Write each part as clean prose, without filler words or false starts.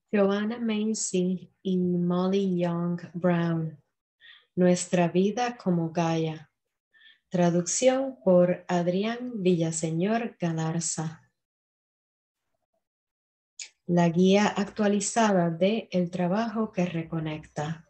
Joanna Macy y Molly Young Brown. Nuestra vida como Gaia. Traducción por Adrián Villaseñor Galarza. La guía actualizada de El trabajo que reconecta.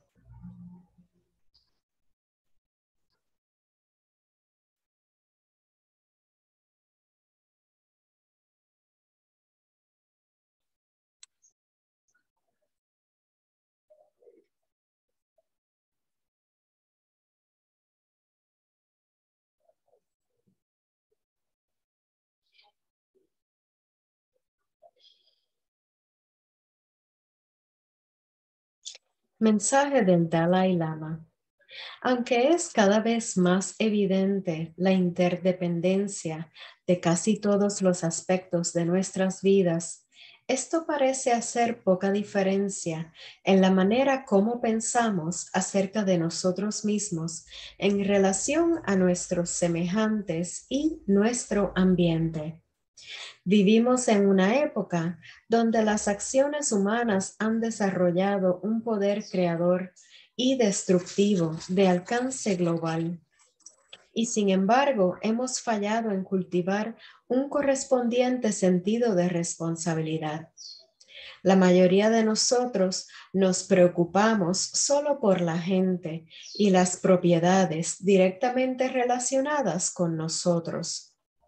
Mensaje del Dalai Lama. Aunque es cada vez más evidente la interdependencia de casi todos los aspectos de nuestras vidas, esto parece hacer poca diferencia en la manera como pensamos acerca de nosotros mismos en relación a nuestros semejantes y nuestro ambiente. Vivimos en una época donde las acciones humanas han desarrollado un poder creador y destructivo de alcance global. Y sin embargo, hemos fallado en cultivar un correspondiente sentido de responsabilidad. La mayoría de nosotros nos preocupamos solo por la gente y las propiedades directamente relacionadas con nosotros.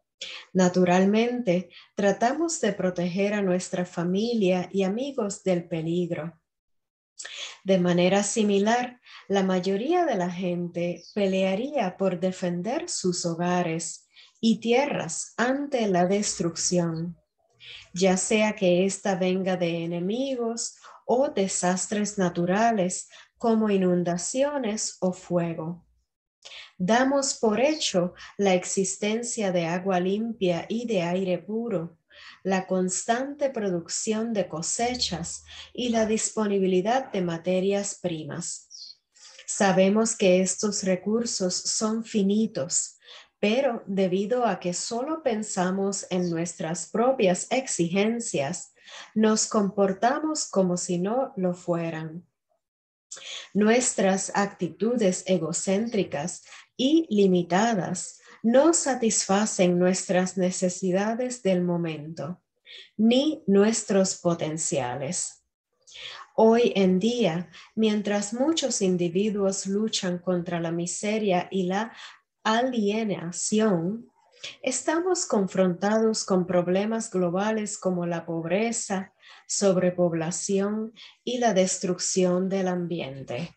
Naturalmente, tratamos de proteger a nuestra familia y amigos del peligro. De manera similar, la mayoría de la gente pelearía por defender sus hogares y tierras ante la destrucción, ya sea que ésta venga de enemigos o desastres naturales como inundaciones o fuego. Damos por hecho la existencia de agua limpia y de aire puro, la constante producción de cosechas y la disponibilidad de materias primas. Sabemos que estos recursos son finitos, pero debido a que solo pensamos en nuestras propias exigencias, nos comportamos como si no lo fueran. Nuestras actitudes egocéntricas y limitadas no satisfacen nuestras necesidades del momento, ni nuestros potenciales. Hoy en día, mientras muchos individuos luchan contra la miseria y la alienación, estamos confrontados con problemas globales como la pobreza, sobrepoblación y la destrucción del ambiente.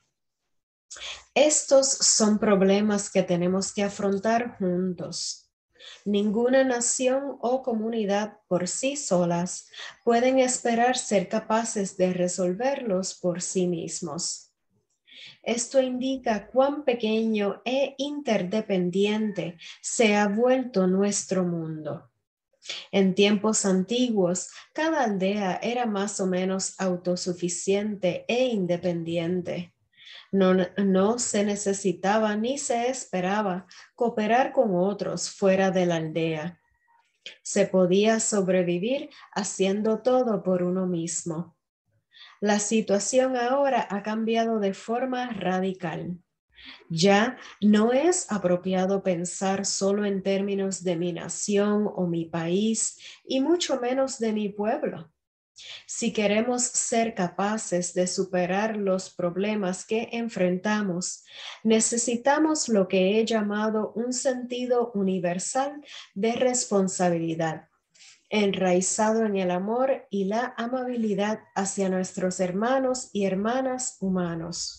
Estos son problemas que tenemos que afrontar juntos. Ninguna nación o comunidad por sí solas pueden esperar ser capaces de resolverlos por sí mismos. Esto indica cuán pequeño e interdependiente se ha vuelto nuestro mundo. En tiempos antiguos, cada aldea era más o menos autosuficiente e independiente. No se necesitaba ni se esperaba cooperar con otros fuera de la aldea. Se podía sobrevivir haciendo todo por uno mismo. La situación ahora ha cambiado de forma radical. Ya no es apropiado pensar solo en términos de mi nación o mi país y mucho menos de mi pueblo. Si queremos ser capaces de superar los problemas que enfrentamos, necesitamos lo que he llamado un sentido universal de responsabilidad, enraizado en el amor y la amabilidad hacia nuestros hermanos y hermanas humanos.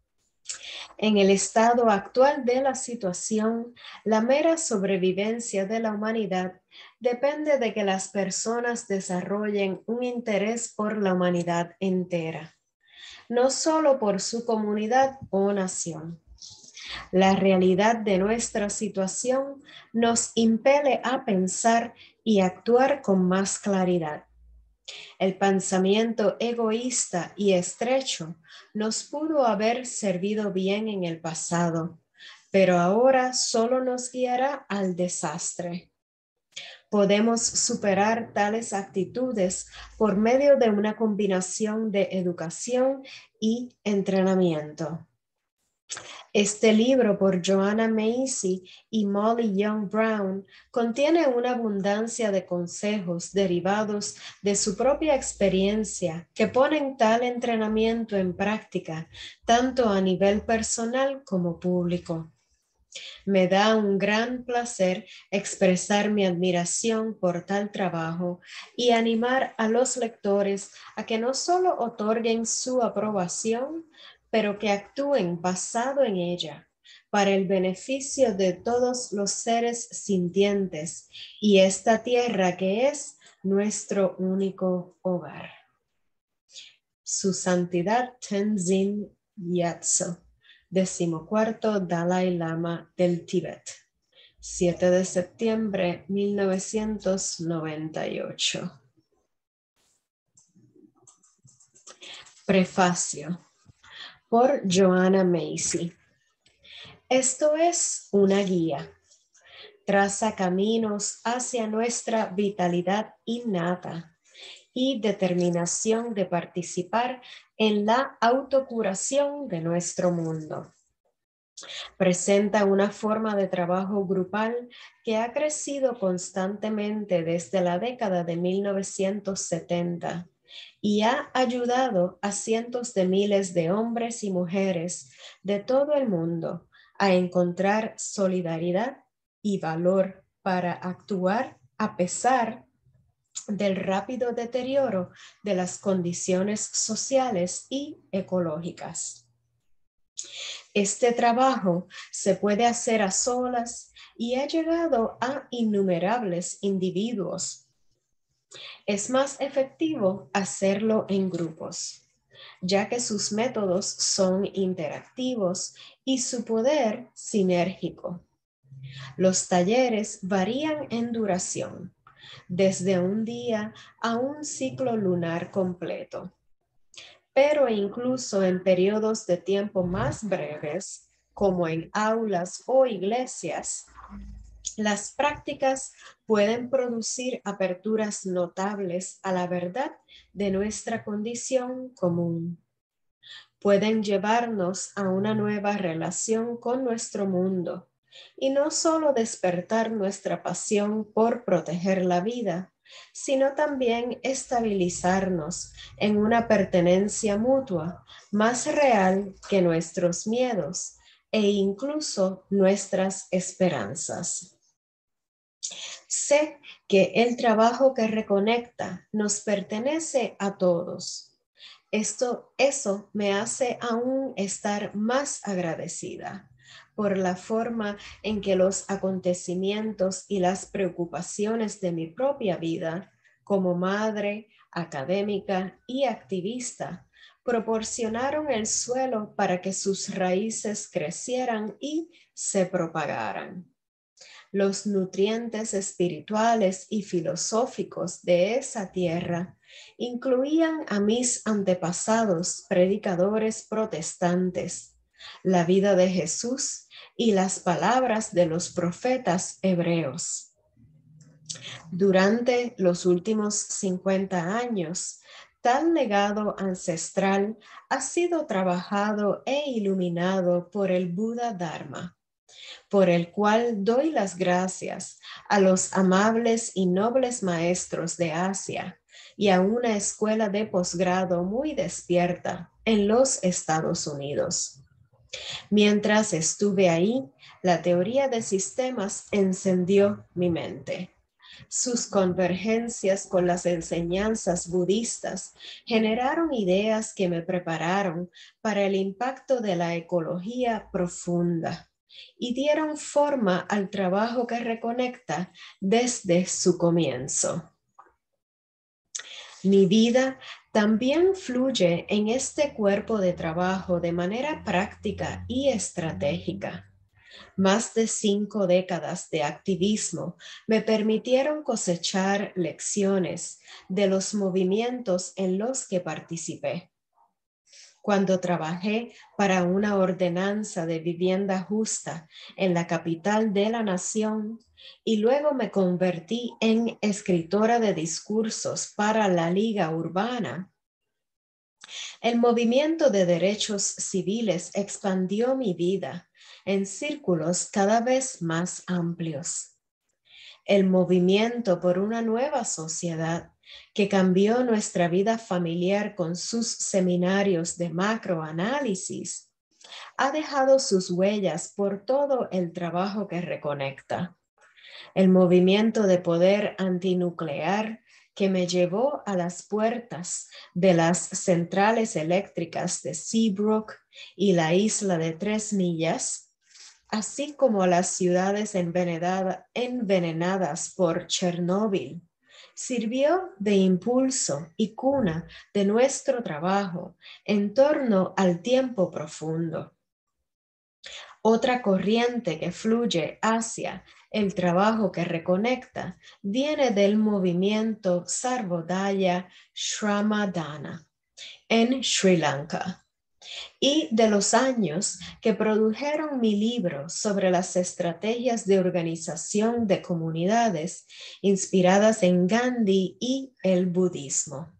En el estado actual de la situación, la mera sobrevivencia de la humanidad depende de que las personas desarrollen un interés por la humanidad entera, no solo por su comunidad o nación. La realidad de nuestra situación nos impele a pensar y actuar con más claridad. El pensamiento egoísta y estrecho nos pudo haber servido bien en el pasado, pero ahora solo nos guiará al desastre. Podemos superar tales actitudes por medio de una combinación de educación y entrenamiento. Este libro por Joanna Macy y Molly Young Brown contiene una abundancia de consejos derivados de su propia experiencia que ponen tal entrenamiento en práctica, tanto a nivel personal como público. Me da un gran placer expresar mi admiración por tal trabajo y animar a los lectores a que no solo otorguen su aprobación, pero que actúen basado en ella para el beneficio de todos los seres sintientes y esta tierra que es nuestro único hogar. Su Santidad Tenzin Gyatso, 14º Dalai Lama del Tíbet, 7 de septiembre 1998. Prefacio por Joanna Macy. Esto es una guía. Traza caminos hacia nuestra vitalidad innata y determinación de participar en la autocuración de nuestro mundo. Presenta una forma de trabajo grupal que ha crecido constantemente desde la década de 1970 y ha ayudado a cientos de miles de hombres y mujeres de todo el mundo a encontrar solidaridad y valor para actuar a pesar del rápido deterioro de las condiciones sociales y ecológicas. Este trabajo se puede hacer a solas y ha llegado a innumerables individuos. Es más efectivo hacerlo en grupos, ya que sus métodos son interactivos y su poder sinérgico. Los talleres varían en duración, desde un día a un ciclo lunar completo. Pero incluso en periodos de tiempo más breves, como en aulas o iglesias, las prácticas pueden producir aperturas notables a la verdad de nuestra condición común. Pueden llevarnos a una nueva relación con nuestro mundo y no solo despertar nuestra pasión por proteger la vida, sino también estabilizarnos en una pertenencia mutua más real que nuestros miedos e incluso nuestras esperanzas. Sé que el trabajo que reconecta nos pertenece a todos. Eso me hace aún estar más agradecida por la forma en que los acontecimientos y las preocupaciones de mi propia vida como madre, académica y activista proporcionaron el suelo para que sus raíces crecieran y se propagaran. Los nutrientes espirituales y filosóficos de esa tierra incluían a mis antepasados predicadores protestantes, la vida de Jesús y las palabras de los profetas hebreos. Durante los últimos 50 años, tal legado ancestral ha sido trabajado e iluminado por el Buda Dharma, por el cual doy las gracias a los amables y nobles maestros de Asia y a una escuela de posgrado muy despierta en los Estados Unidos. Mientras estuve ahí, la teoría de sistemas encendió mi mente. Sus convergencias con las enseñanzas budistas generaron ideas que me prepararon para el impacto de la ecología profunda y dieron forma al trabajo que reconecta desde su comienzo. Mi vida también fluye en este cuerpo de trabajo de manera práctica y estratégica. Más de 5 décadas de activismo me permitieron cosechar lecciones de los movimientos en los que participé. Cuando trabajé para una ordenanza de vivienda justa en la capital de la nación y luego me convertí en escritora de discursos para la Liga Urbana, el movimiento de derechos civiles expandió mi vida en círculos cada vez más amplios. El movimiento por una nueva sociedad que cambió nuestra vida familiar con sus seminarios de macroanálisis ha dejado sus huellas por todo el trabajo que reconecta. El movimiento de poder antinuclear que me llevó a las puertas de las centrales eléctricas de Seabrook y la isla de 3 Millas, así como a las ciudades envenenadas por Chernóbil, sirvió de impulso y cuna de nuestro trabajo en torno al tiempo profundo. Otra corriente que fluye hacia el trabajo que reconecta viene del movimiento Sarvodaya Shramadana en Sri Lanka y de los años que produjeron mi libro sobre las estrategias de organización de comunidades inspiradas en Gandhi y el budismo.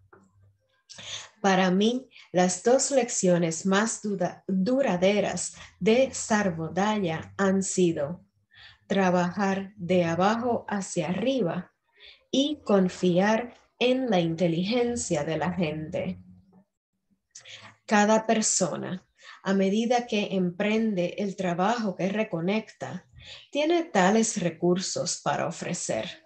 Para mí, las dos lecciones más duraderas de Sarvodaya han sido trabajar de abajo hacia arriba y confiar en la inteligencia de la gente. Cada persona, a medida que emprende el trabajo que reconecta, tiene tales recursos para ofrecer.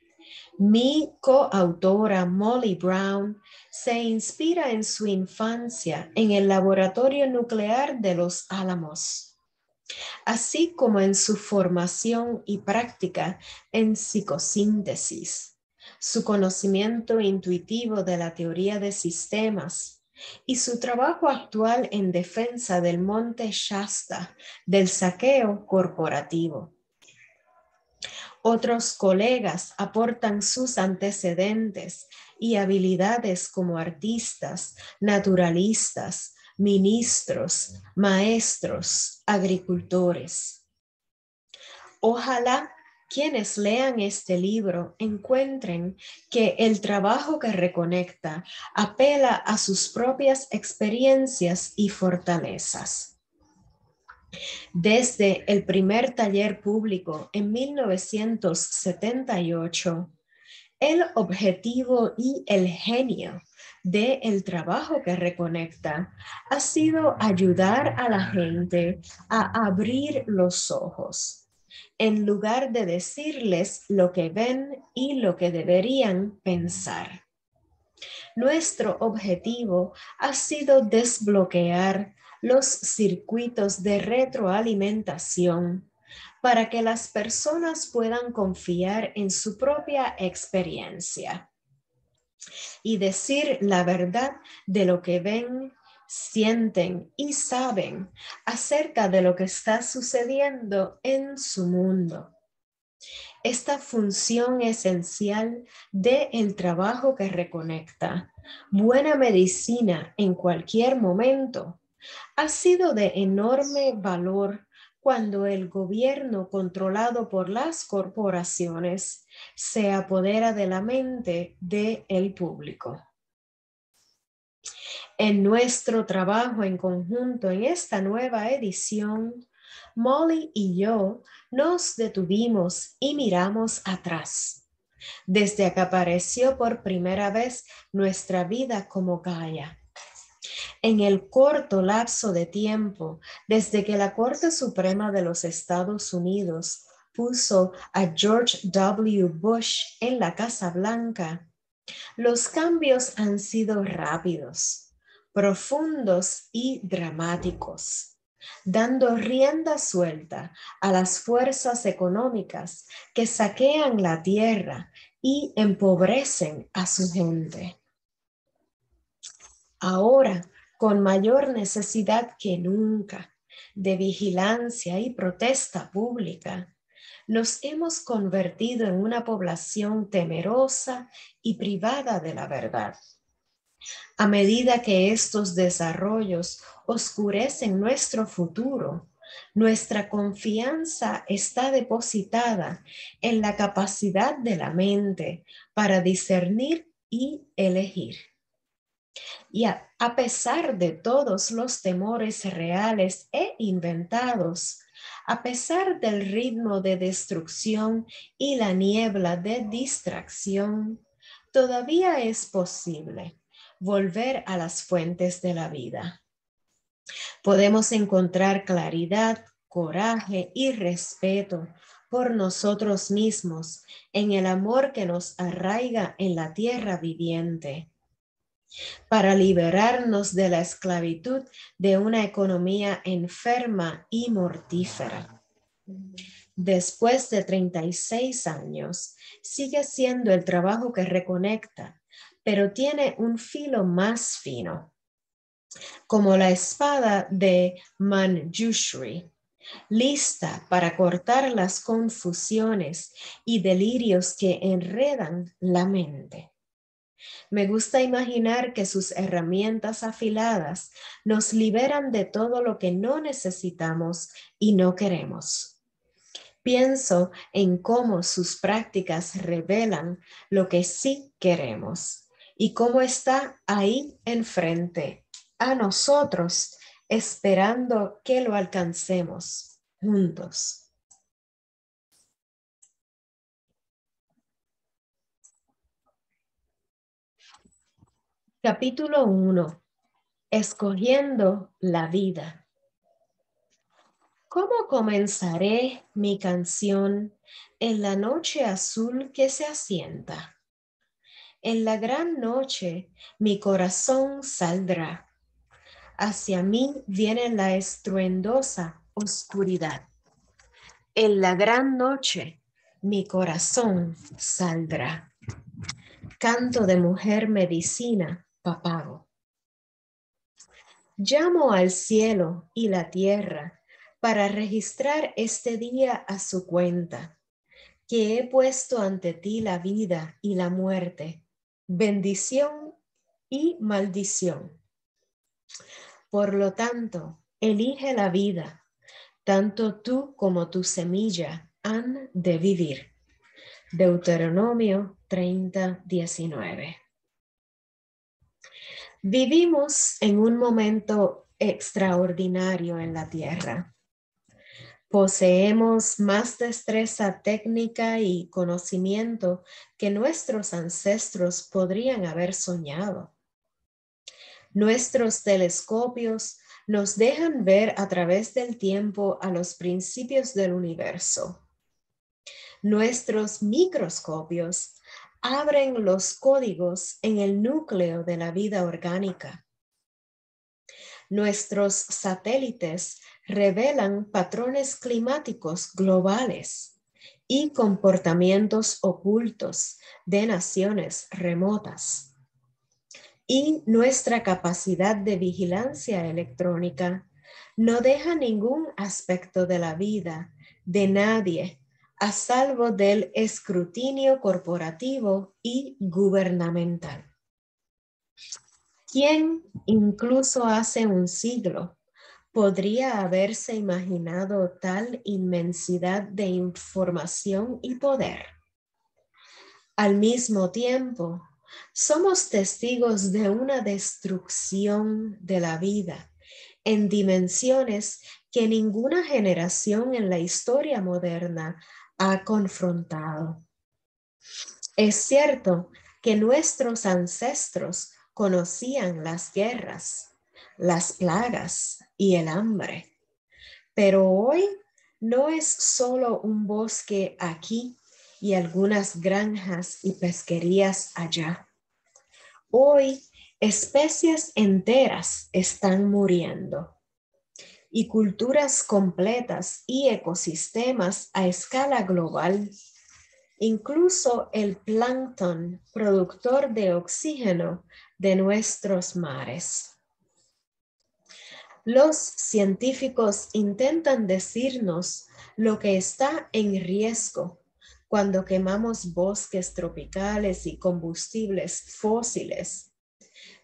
Mi coautora Molly Brown se inspira en su infancia en el laboratorio nuclear de Los Álamos, así como en su formación y práctica en psicosíntesis, su conocimiento intuitivo de la teoría de sistemas y su trabajo actual en defensa del Monte Shasta del saqueo corporativo. Otros colegas aportan sus antecedentes y habilidades como artistas, naturalistas, ministros, maestros, agricultores. Ojalá quienes lean este libro encuentren que el trabajo que reconecta apela a sus propias experiencias y fortalezas. Desde el primer taller público en 1978, el objetivo y el genio del trabajo que reconecta ha sido ayudar a la gente a abrir los ojos, en lugar de decirles lo que ven y lo que deberían pensar. Nuestro objetivo ha sido desbloquear los circuitos de retroalimentación para que las personas puedan confiar en su propia experiencia y decir la verdad de lo que ven, sienten y saben acerca de lo que está sucediendo en su mundo. Esta función esencial del trabajo que reconecta, buena medicina en cualquier momento, ha sido de enorme valor cuando el gobierno controlado por las corporaciones se apodera de la mente del público. En nuestro trabajo en conjunto en esta nueva edición, Molly y yo nos detuvimos y miramos atrás, desde que apareció por primera vez nuestra vida como Gaia. En el corto lapso de tiempo, desde que la Corte Suprema de los Estados Unidos puso a George W. Bush en la Casa Blanca, los cambios han sido rápidos, profundos y dramáticos, dando rienda suelta a las fuerzas económicas que saquean la tierra y empobrecen a su gente. Ahora, con mayor necesidad que nunca de vigilancia y protesta pública, nos hemos convertido en una población temerosa y privada de la verdad. A medida que estos desarrollos oscurecen nuestro futuro, nuestra confianza está depositada en la capacidad de la mente para discernir y elegir. Y a pesar de todos los temores reales e inventados, a pesar del ritmo de destrucción y la niebla de distracción, todavía es posible volver a las fuentes de la vida. Podemos encontrar claridad, coraje y respeto por nosotros mismos en el amor que nos arraiga en la tierra viviente, para liberarnos de la esclavitud de una economía enferma y mortífera. Después de 36 años, sigue siendo el trabajo que reconecta, pero tiene un filo más fino, como la espada de Manjushri, lista para cortar las confusiones y delirios que enredan la mente. Me gusta imaginar que sus herramientas afiladas nos liberan de todo lo que no necesitamos y no queremos. Pienso en cómo sus prácticas revelan lo que sí queremos y cómo está ahí enfrente a nosotros, esperando que lo alcancemos juntos. Capítulo 1. Escogiendo la vida. ¿Cómo comenzaré mi canción en la noche azul que se asienta? En la gran noche mi corazón saldrá. Hacia mí viene la estruendosa oscuridad. En la gran noche mi corazón saldrá. Canto de mujer medicina, papago. Llamo al cielo y la tierra para registrar este día a su cuenta, que he puesto ante ti la vida y la muerte, bendición y maldición. Por lo tanto, elige la vida, tanto tú como tu semilla han de vivir. Deuteronomio 30:19. Vivimos en un momento extraordinario en la Tierra. Poseemos más destreza técnica y conocimiento que nuestros ancestros podrían haber soñado. Nuestros telescopios nos dejan ver a través del tiempo a los principios del universo. Nuestros microscopios abren los códigos en el núcleo de la vida orgánica. Nuestros satélites revelan patrones climáticos globales y comportamientos ocultos de naciones remotas. Y nuestra capacidad de vigilancia electrónica no deja ningún aspecto de la vida de nadie a salvo del escrutinio corporativo y gubernamental. ¿Quién, incluso hace un siglo, podría haberse imaginado tal inmensidad de información y poder? Al mismo tiempo, somos testigos de una destrucción de la vida en dimensiones que ninguna generación en la historia moderna ha confrontado. Es cierto que nuestros ancestros conocían las guerras, las plagas y el hambre, pero hoy no es solo un bosque aquí y algunas granjas y pesquerías allá. Hoy especies enteras están muriendo y culturas completas y ecosistemas a escala global. Incluso el plancton productor de oxígeno de nuestros mares. Los científicos intentan decirnos lo que está en riesgo cuando quemamos bosques tropicales y combustibles fósiles,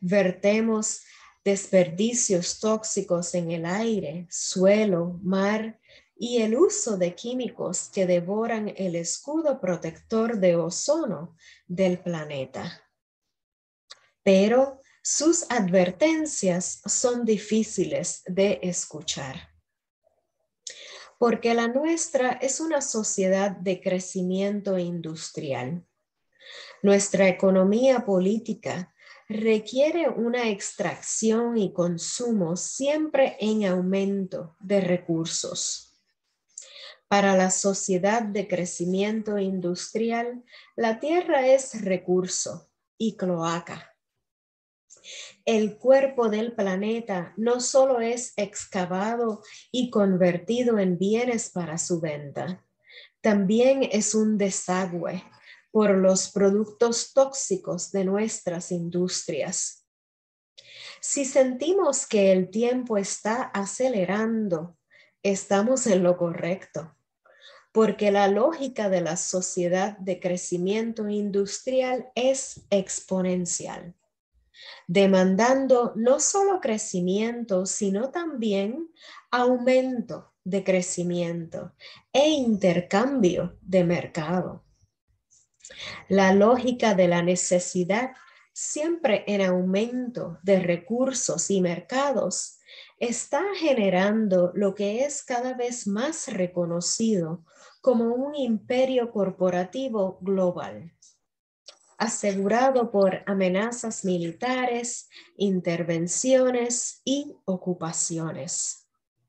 Vertemos desperdicios tóxicos en el aire, suelo, mar y el uso de químicos que devoran el escudo protector de ozono del planeta. Pero sus advertencias son difíciles de escuchar, porque la nuestra es una sociedad de crecimiento industrial. Nuestra economía política requiere una extracción y consumo siempre en aumento de recursos. Para la sociedad de crecimiento industrial, la tierra es recurso y cloaca. El cuerpo del planeta no solo es excavado y convertido en bienes para su venta, también es un desagüe por los productos tóxicos de nuestras industrias. Si sentimos que el tiempo está acelerando, estamos en lo correcto, porque la lógica de la sociedad de crecimiento industrial es exponencial, demandando no solo crecimiento, sino también aumento de crecimiento e intercambio de mercado. La lógica de la necesidad, siempre en aumento de recursos y mercados, está generando lo que es cada vez más reconocido como un imperio corporativo global, asegurado por amenazas militares, intervenciones y ocupaciones.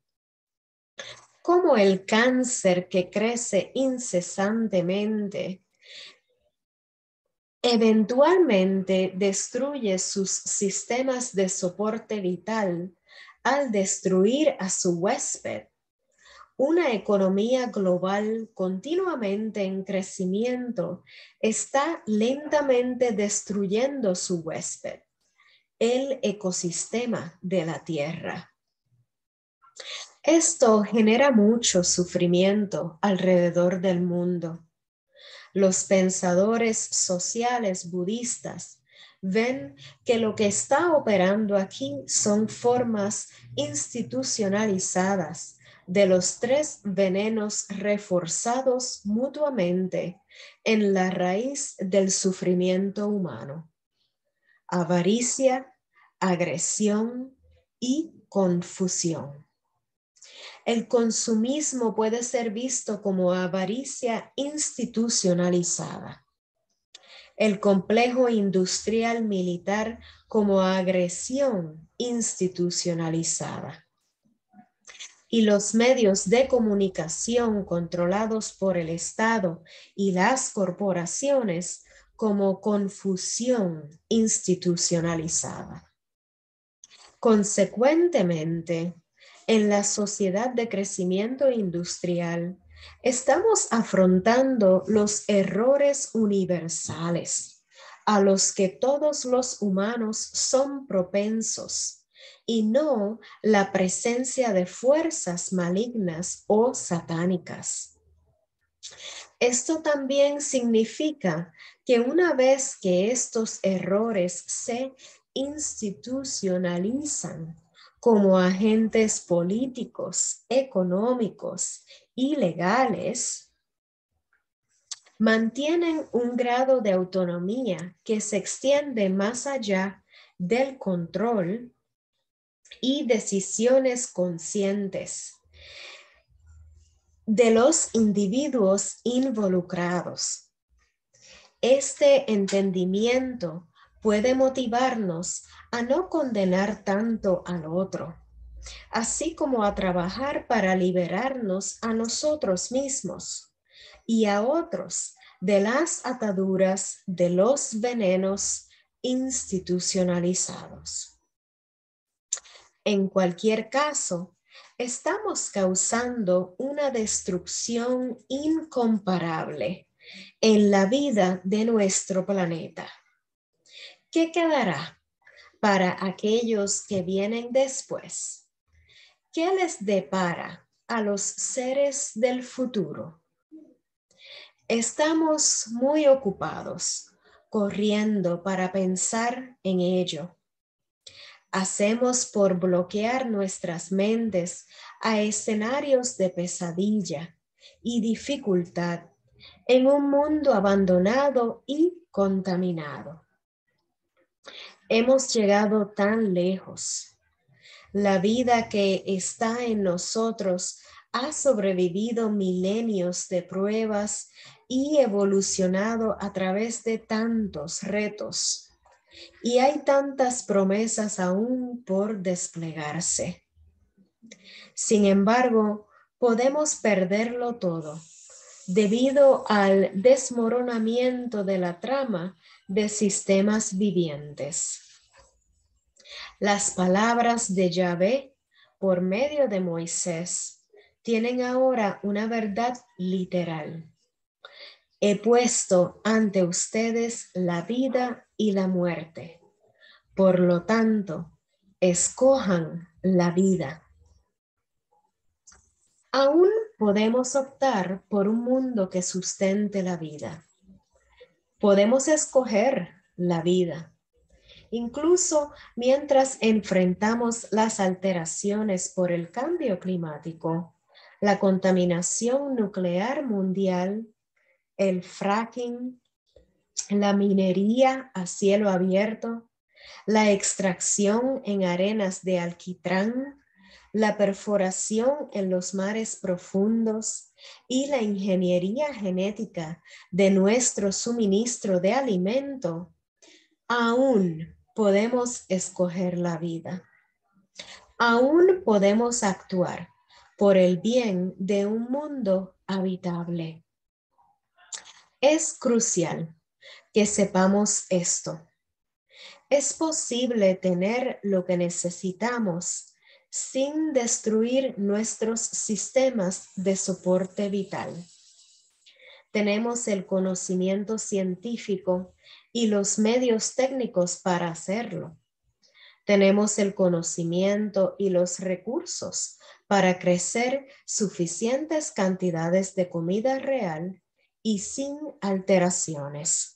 Como el cáncer que crece incesantemente eventualmente destruye sus sistemas de soporte vital al destruir a su huésped. Una economía global continuamente en crecimiento está lentamente destruyendo su huésped, el ecosistema de la Tierra. Esto genera mucho sufrimiento alrededor del mundo. Los pensadores sociales budistas ven que lo que está operando aquí son formas institucionalizadas de los tres venenos reforzados mutuamente en la raíz del sufrimiento humano: avaricia, agresión y confusión. El consumismo puede ser visto como avaricia institucionalizada. El complejo industrial militar como agresión institucionalizada. Y los medios de comunicación controlados por el Estado y las corporaciones como confusión institucionalizada. Consecuentemente, en la sociedad de crecimiento industrial, estamos afrontando los errores universales a los que todos los humanos son propensos y no la presencia de fuerzas malignas o satánicas. Esto también significa que una vez que estos errores se institucionalizan como agentes políticos, económicos y legales, mantienen un grado de autonomía que se extiende más allá del control y decisiones conscientes de los individuos involucrados. Este entendimiento puede motivarnos a no condenar tanto al otro, así como a trabajar para liberarnos a nosotros mismos y a otros de las ataduras de los venenos institucionalizados. En cualquier caso, estamos causando una destrucción incomparable en la vida de nuestro planeta. ¿Qué quedará para aquellos que vienen después? ¿Qué les depara a los seres del futuro? Estamos muy ocupados, corriendo para pensar en ello, hacemos por bloquear nuestras mentes a escenarios de pesadilla y dificultad en un mundo abandonado y contaminado. Hemos llegado tan lejos. La vida que está en nosotros ha sobrevivido milenios de pruebas y evolucionado a través de tantos retos. Y hay tantas promesas aún por desplegarse. Sin embargo, podemos perderlo todo debido al desmoronamiento de la trama de sistemas vivientes. Las palabras de Yahvé por medio de Moisés tienen ahora una verdad literal. He puesto ante ustedes la vida y la muerte. Por lo tanto, escojan la vida. Aún podemos optar por un mundo que sustente la vida. Podemos escoger la vida. Incluso mientras enfrentamos las alteraciones por el cambio climático, la contaminación nuclear mundial, el fracking, la minería a cielo abierto, la extracción en arenas de alquitrán, la perforación en los mares profundos y la ingeniería genética de nuestro suministro de alimento, aún podemos escoger la vida. Aún podemos actuar por el bien de un mundo habitable. Es crucial que sepamos esto. Es posible tener lo que necesitamos sin destruir nuestros sistemas de soporte vital. Tenemos el conocimiento científico y los medios técnicos para hacerlo. Tenemos el conocimiento y los recursos para crecer suficientes cantidades de comida real y sin alteraciones.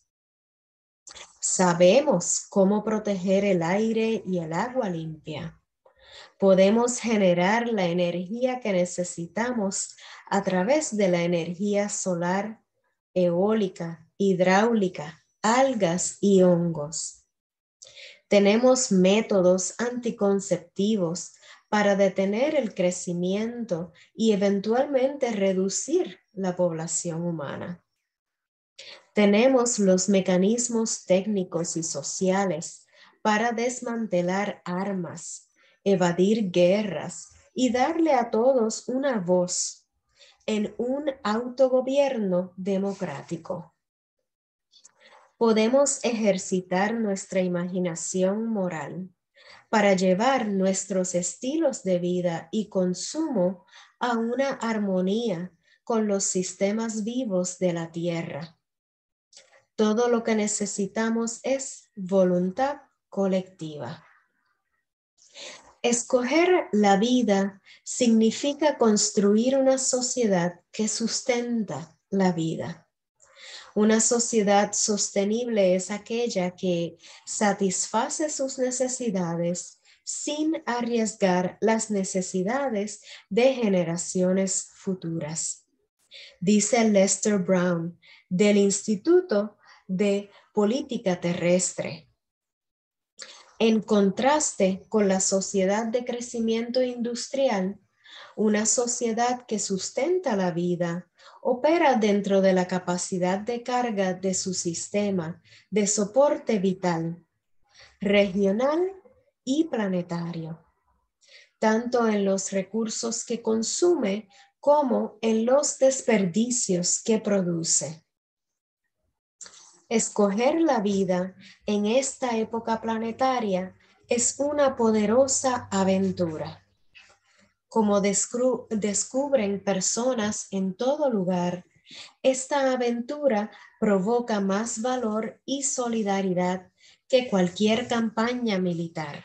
Sabemos cómo proteger el aire y el agua limpia. Podemos generar la energía que necesitamos a través de la energía solar, eólica, hidráulica, algas y hongos. Tenemos métodos anticonceptivos para detener el crecimiento y eventualmente reducir la población humana. Tenemos los mecanismos técnicos y sociales para desmantelar armas, evadir guerras y darle a todos una voz en un autogobierno democrático. Podemos ejercitar nuestra imaginación moral para llevar nuestros estilos de vida y consumo a una armonía con los sistemas vivos de la Tierra. Todo lo que necesitamos es voluntad colectiva. Escoger la vida significa construir una sociedad que sustenta la vida. Una sociedad sostenible es aquella que satisface sus necesidades sin arriesgar las necesidades de generaciones futuras. Dice Lester Brown del Instituto de Política Terrestre. En contraste con la sociedad de crecimiento industrial, una sociedad que sustenta la vida opera dentro de la capacidad de carga de su sistema de soporte vital, regional y planetario, tanto en los recursos que consume como en los desperdicios que produce. Escoger la vida en esta época planetaria es una poderosa aventura. Como descubren personas en todo lugar, esta aventura provoca más valor y solidaridad que cualquier campaña militar.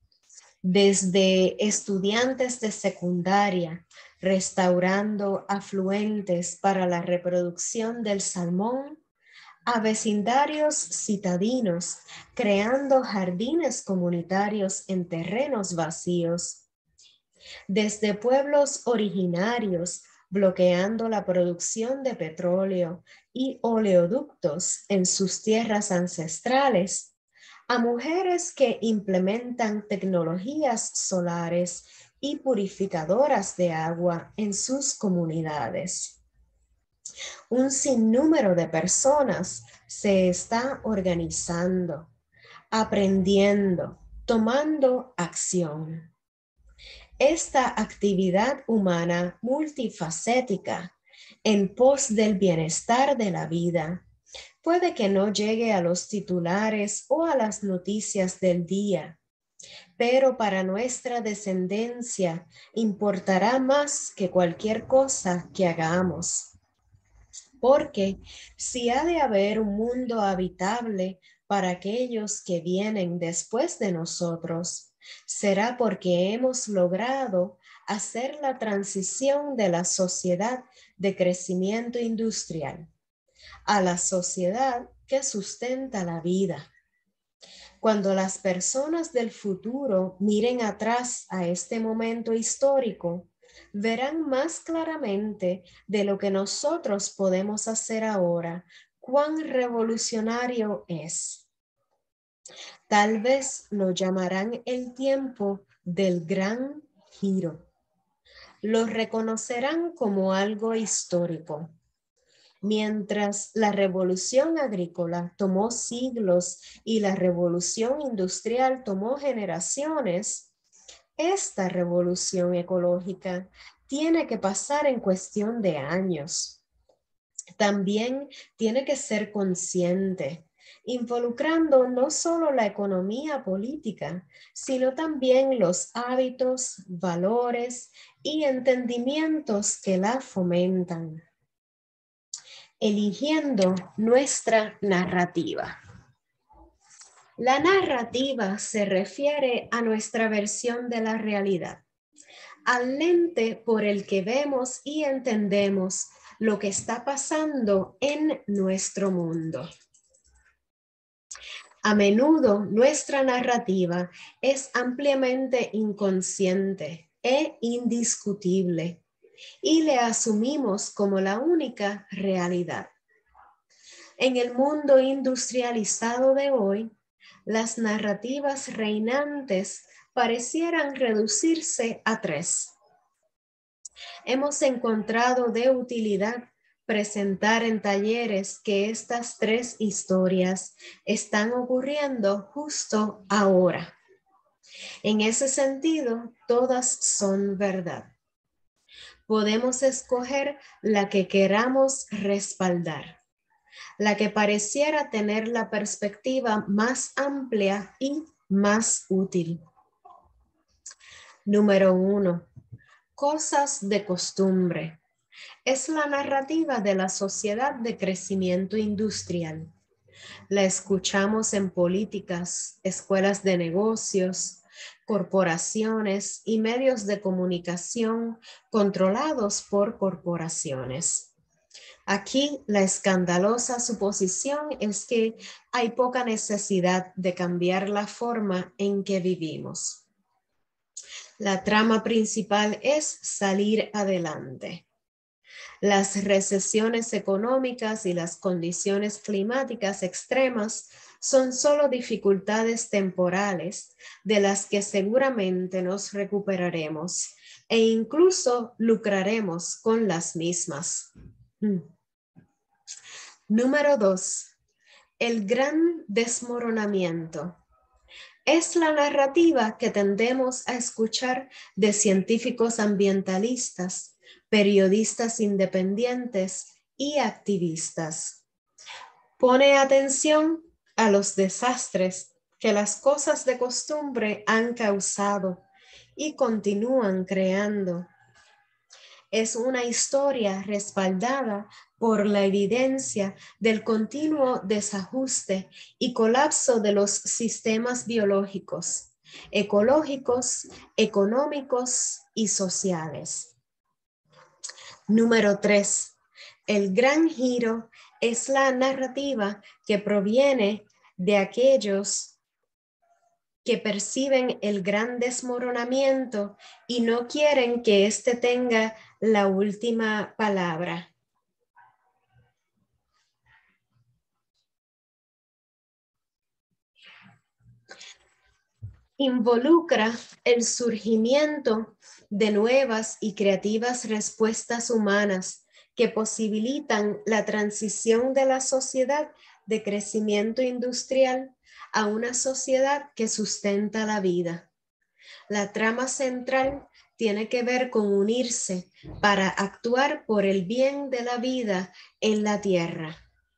Desde estudiantes de secundaria restaurando afluentes para la reproducción del salmón, a vecindarios citadinos, creando jardines comunitarios en terrenos vacíos, desde pueblos originarios, bloqueando la producción de petróleo y oleoductos en sus tierras ancestrales, a mujeres que implementan tecnologías solares y purificadoras de agua en sus comunidades. Un sinnúmero de personas se está organizando, aprendiendo, tomando acción. Esta actividad humana multifacética en pos del bienestar de la vida puede que no llegue a los titulares o a las noticias del día, pero para nuestra descendencia importará más que cualquier cosa que hagamos. Porque si ha de haber un mundo habitable para aquellos que vienen después de nosotros, será porque hemos logrado hacer la transición de la sociedad de crecimiento industrial a la sociedad que sustenta la vida. Cuando las personas del futuro miren atrás a este momento histórico, verán más claramente de lo que nosotros podemos hacer ahora, cuán revolucionario es. Tal vez lo llamarán el tiempo del gran giro. Lo reconocerán como algo histórico. Mientras la revolución agrícola tomó siglos y la revolución industrial tomó generaciones, esta revolución ecológica tiene que pasar en cuestión de años. También tiene que ser consciente, involucrando no solo la economía política, sino también los hábitos, valores y entendimientos que la fomentan. Eligiendo nuestra narrativa. La narrativa se refiere a nuestra versión de la realidad, al lente por el que vemos y entendemos lo que está pasando en nuestro mundo. A menudo nuestra narrativa es ampliamente inconsciente e indiscutible y le asumimos como la única realidad. En el mundo industrializado de hoy, las narrativas reinantes parecieran reducirse a 3. Hemos encontrado de utilidad presentar en talleres que estas 3 historias están ocurriendo justo ahora. En ese sentido, todas son verdad. Podemos escoger la que queramos respaldar, la que pareciera tener la perspectiva más amplia y más útil. Número 1. Cosas de costumbre. Es la narrativa de la sociedad de crecimiento industrial. La escuchamos en políticas, escuelas de negocios, corporaciones y medios de comunicación controlados por corporaciones. Aquí la escandalosa suposición es que hay poca necesidad de cambiar la forma en que vivimos. La trama principal es salir adelante. Las recesiones económicas y las condiciones climáticas extremas son solo dificultades temporales de las que seguramente nos recuperaremos e incluso lucraremos con las mismas. Número 2. El gran desmoronamiento. Es la narrativa que tendemos a escuchar de científicos ambientalistas, periodistas independientes y activistas. Pone atención a los desastres que las cosas de costumbre han causado y continúan creando. Es una historia respaldada por la evidencia del continuo desajuste y colapso de los sistemas biológicos, ecológicos, económicos y sociales. Número 3. El gran giro es la narrativa que proviene de aquellos que perciben el gran desmoronamiento y no quieren que éste tenga la última palabra. Involucra el surgimiento de nuevas y creativas respuestas humanas que posibilitan la transición de la sociedad de crecimiento industrial a una sociedad que sustenta la vida. La trama central tiene que ver con unirse para actuar por el bien de la vida en la tierra.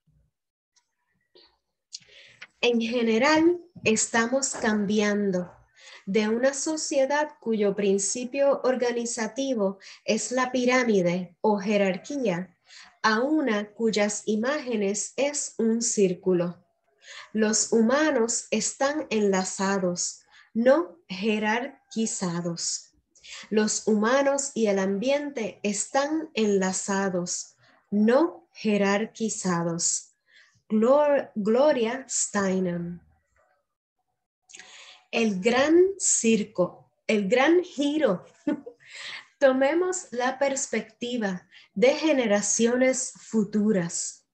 En general, estamos cambiando de una sociedad cuyo principio organizativo es la pirámide o jerarquía a una cuyas imágenes es un círculo. Los humanos están enlazados, no jerarquizados. Los humanos y el ambiente están enlazados, no jerarquizados. Gloria Steinem. El gran circo, el gran giro. Tomemos la perspectiva de generaciones futuras.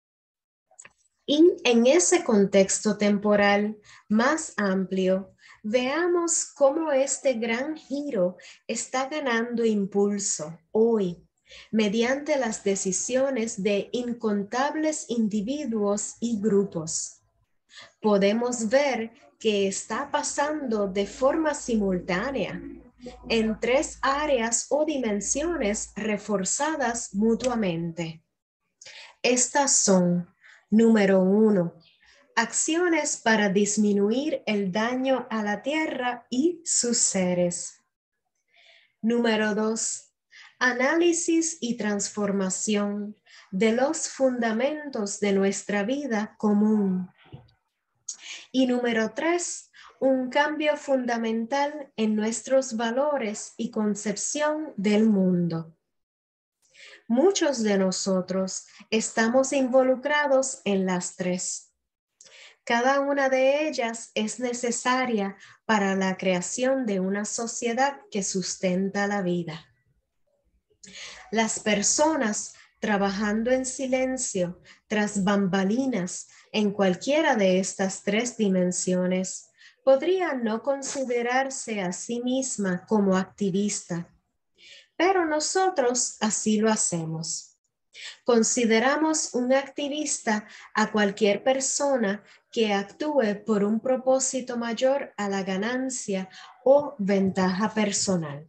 Y en ese contexto temporal más amplio, veamos cómo este gran giro está ganando impulso hoy mediante las decisiones de incontables individuos y grupos. Podemos ver que está pasando de forma simultánea en 3 áreas o dimensiones reforzadas mutuamente. Estas son, número 1, acciones para disminuir el daño a la tierra y sus seres. Número 2, análisis y transformación de los fundamentos de nuestra vida común. Y número 3, un cambio fundamental en nuestros valores y concepción del mundo. Muchos de nosotros estamos involucrados en las 3. Cada una de ellas es necesaria para la creación de una sociedad que sustenta la vida. Las personas trabajando en silencio tras bambalinas en cualquiera de estas 3 dimensiones podrían no considerarse a sí misma como activista, pero nosotros así lo hacemos. Consideramos un activista a cualquier persona que actúe por un propósito mayor a la ganancia o ventaja personal.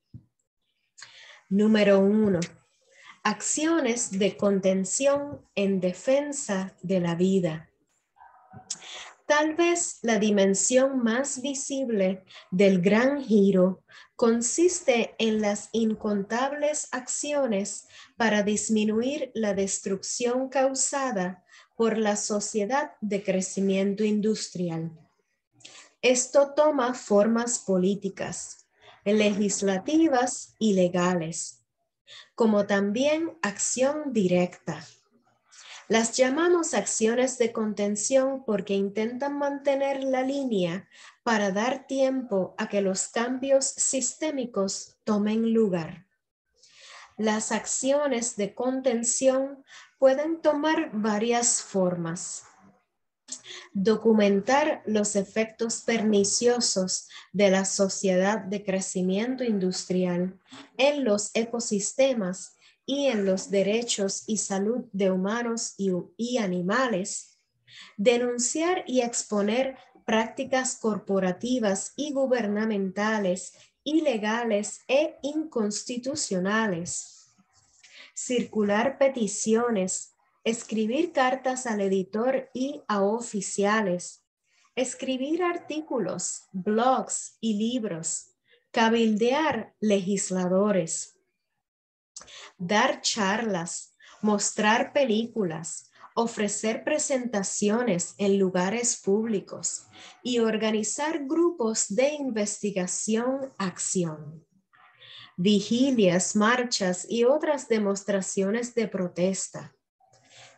Número 1. Acciones de contención en defensa de la vida. Tal vez la dimensión más visible del gran giro consiste en las incontables acciones para disminuir la destrucción causada por la sociedad de crecimiento industrial. Esto toma formas políticas, legislativas y legales, como también acción directa. Las llamamos acciones de contención porque intentan mantener la línea para dar tiempo a que los cambios sistémicos tomen lugar. Las acciones de contención pueden tomar varias formas. Documentar los efectos perniciosos de la sociedad de crecimiento industrial en los ecosistemas y en los derechos y salud de humanos y animales, denunciar y exponer prácticas corporativas y gubernamentales ilegales e inconstitucionales, circular peticiones, escribir cartas al editor y a oficiales, escribir artículos, blogs y libros, cabildear legisladores, dar charlas, mostrar películas, ofrecer presentaciones en lugares públicos y organizar grupos de investigación-acción. Vigilias, marchas y otras demostraciones de protesta.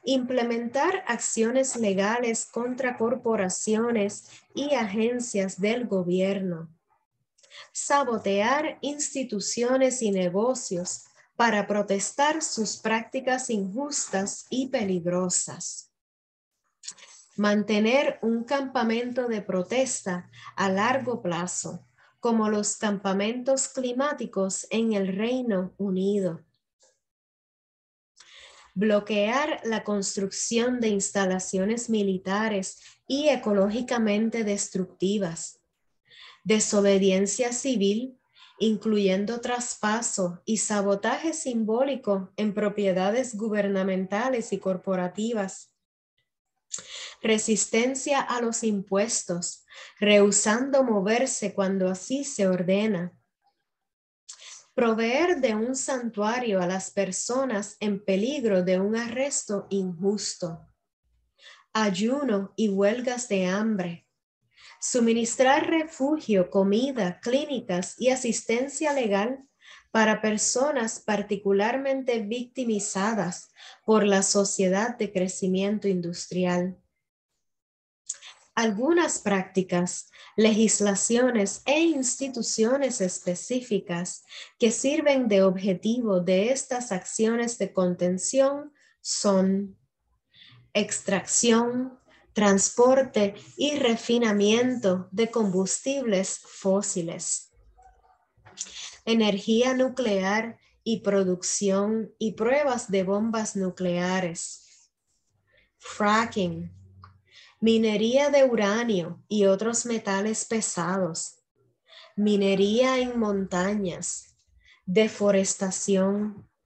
Implementar acciones legales contra corporaciones y agencias del gobierno. Sabotear instituciones y negocios para protestar sus prácticas injustas y peligrosas. Mantener un campamento de protesta a largo plazo, como los campamentos climáticos en el Reino Unido. Bloquear la construcción de instalaciones militares y ecológicamente destructivas. Desobediencia civil, incluyendo traspaso y sabotaje simbólico en propiedades gubernamentales y corporativas. Resistencia a los impuestos, rehusando moverse cuando así se ordena. Proveer de un santuario a las personas en peligro de un arresto injusto. Ayuno y huelgas de hambre. Suministrar refugio, comida, clínicas y asistencia legal para personas particularmente victimizadas por la sociedad de crecimiento industrial. Algunas prácticas, legislaciones e instituciones específicas que sirven de objetivo de estas acciones de contención son extracción, transporte y refinamiento de combustibles fósiles, energía nuclear y producción y pruebas de bombas nucleares, fracking, minería de uranio y otros metales pesados, minería en montañas, deforestación,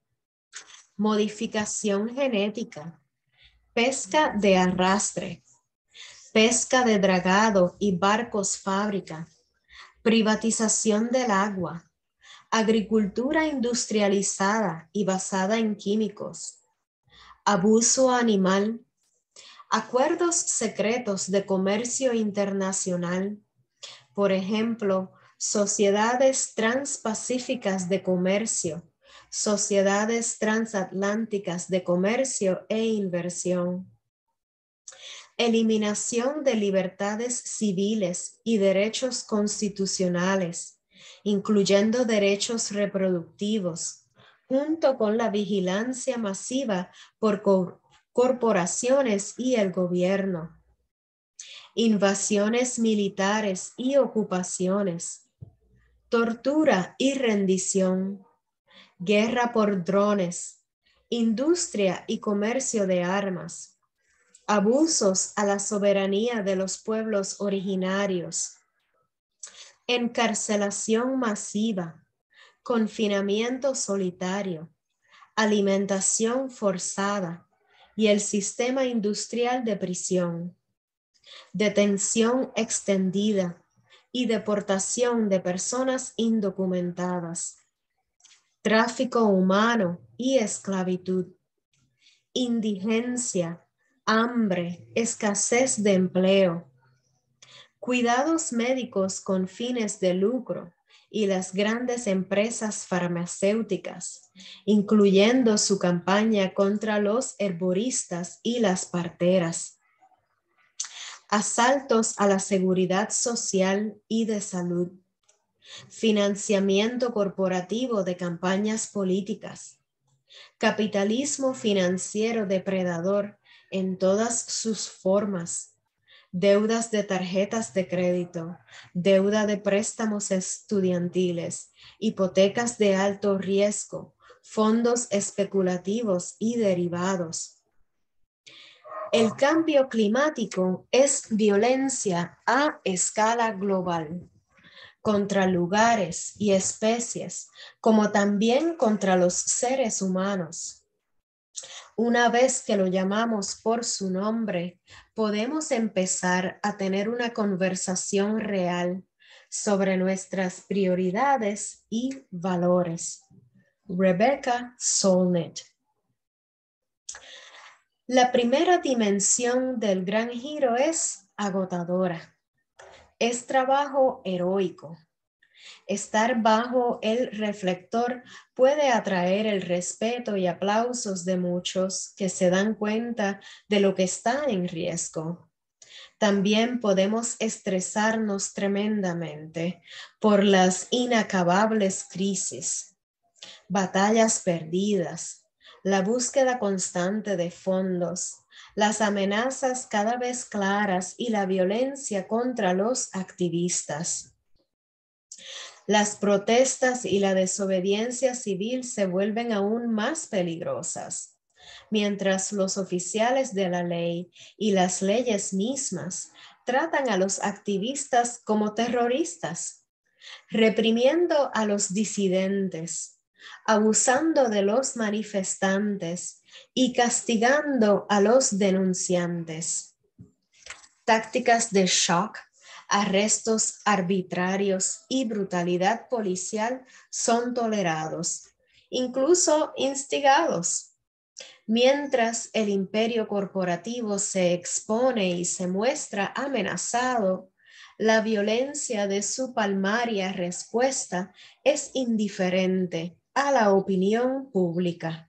modificación genética, pesca de arrastre, pesca de dragado y barcos fábrica, privatización del agua, agricultura industrializada y basada en químicos, abuso animal, acuerdos secretos de comercio internacional, por ejemplo, sociedades transpacíficas de comercio, sociedades transatlánticas de comercio e inversión. Eliminación de libertades civiles y derechos constitucionales, incluyendo derechos reproductivos, junto con la vigilancia masiva por corporaciones y el gobierno. Invasiones militares y ocupaciones, tortura y rendición, guerra por drones, industria y comercio de armas, abusos a la soberanía de los pueblos originarios, encarcelación masiva, confinamiento solitario, alimentación forzada y el sistema industrial de prisión, detención extendida y deportación de personas indocumentadas, tráfico humano y esclavitud, indigencia, hambre, escasez de empleo, cuidados médicos con fines de lucro y las grandes empresas farmacéuticas, incluyendo su campaña contra los herboristas y las parteras, asaltos a la seguridad social y de salud, financiamiento corporativo de campañas políticas, capitalismo financiero depredador en todas sus formas, deudas de tarjetas de crédito, deuda de préstamos estudiantiles, hipotecas de alto riesgo, fondos especulativos y derivados. El cambio climático es violencia a escala global contra lugares y especies, como también contra los seres humanos. Una vez que lo llamamos por su nombre, podemos empezar a tener una conversación real sobre nuestras prioridades y valores. Rebecca Solnit. La primera dimensión del gran giro es agotadora. Es trabajo heroico. Estar bajo el reflector puede atraer el respeto y aplausos de muchos que se dan cuenta de lo que está en riesgo. También podemos estresarnos tremendamente por las inacabables crisis, batallas perdidas, la búsqueda constante de fondos, las amenazas cada vez claras y la violencia contra los activistas. Las protestas y la desobediencia civil se vuelven aún más peligrosas, mientras los oficiales de la ley y las leyes mismas tratan a los activistas como terroristas, reprimiendo a los disidentes, abusando de los manifestantes y castigando a los denunciantes. Tácticas de shock, arrestos arbitrarios y brutalidad policial son tolerados, incluso instigados. Mientras el imperio corporativo se expone y se muestra amenazado, la violencia de su palmaria respuesta es indiferente a la opinión pública.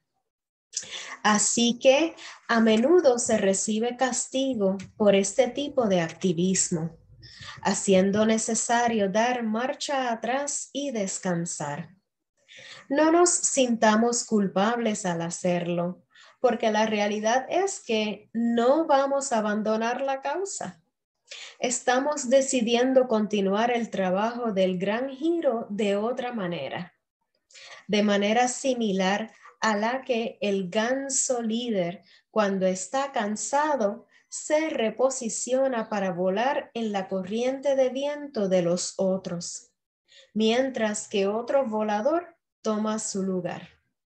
Así que a menudo se recibe castigo por este tipo de activismo, haciendo necesario dar marcha atrás y descansar. No nos sintamos culpables al hacerlo, porque la realidad es que no vamos a abandonar la causa. Estamos decidiendo continuar el trabajo del gran giro de otra manera, de manera similar a la que el ganso líder, cuando está cansado, se reposiciona para volar en la corriente de viento de los otros, mientras que otro volador toma su lugar.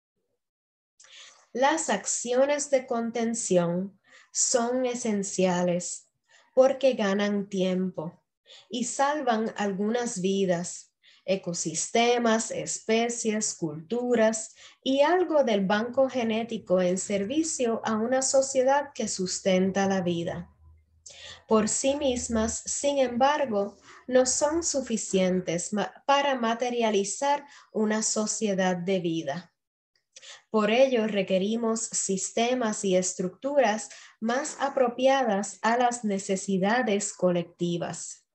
Las acciones de contención son esenciales porque ganan tiempo y salvan algunas vidas, ecosistemas, especies, culturas y algo del banco genético en servicio a una sociedad que sustenta la vida. Por sí mismas, sin embargo, no son suficientes para materializar una sociedad de vida. Por ello, requerimos sistemas y estructuras más apropiadas a las necesidades colectivas.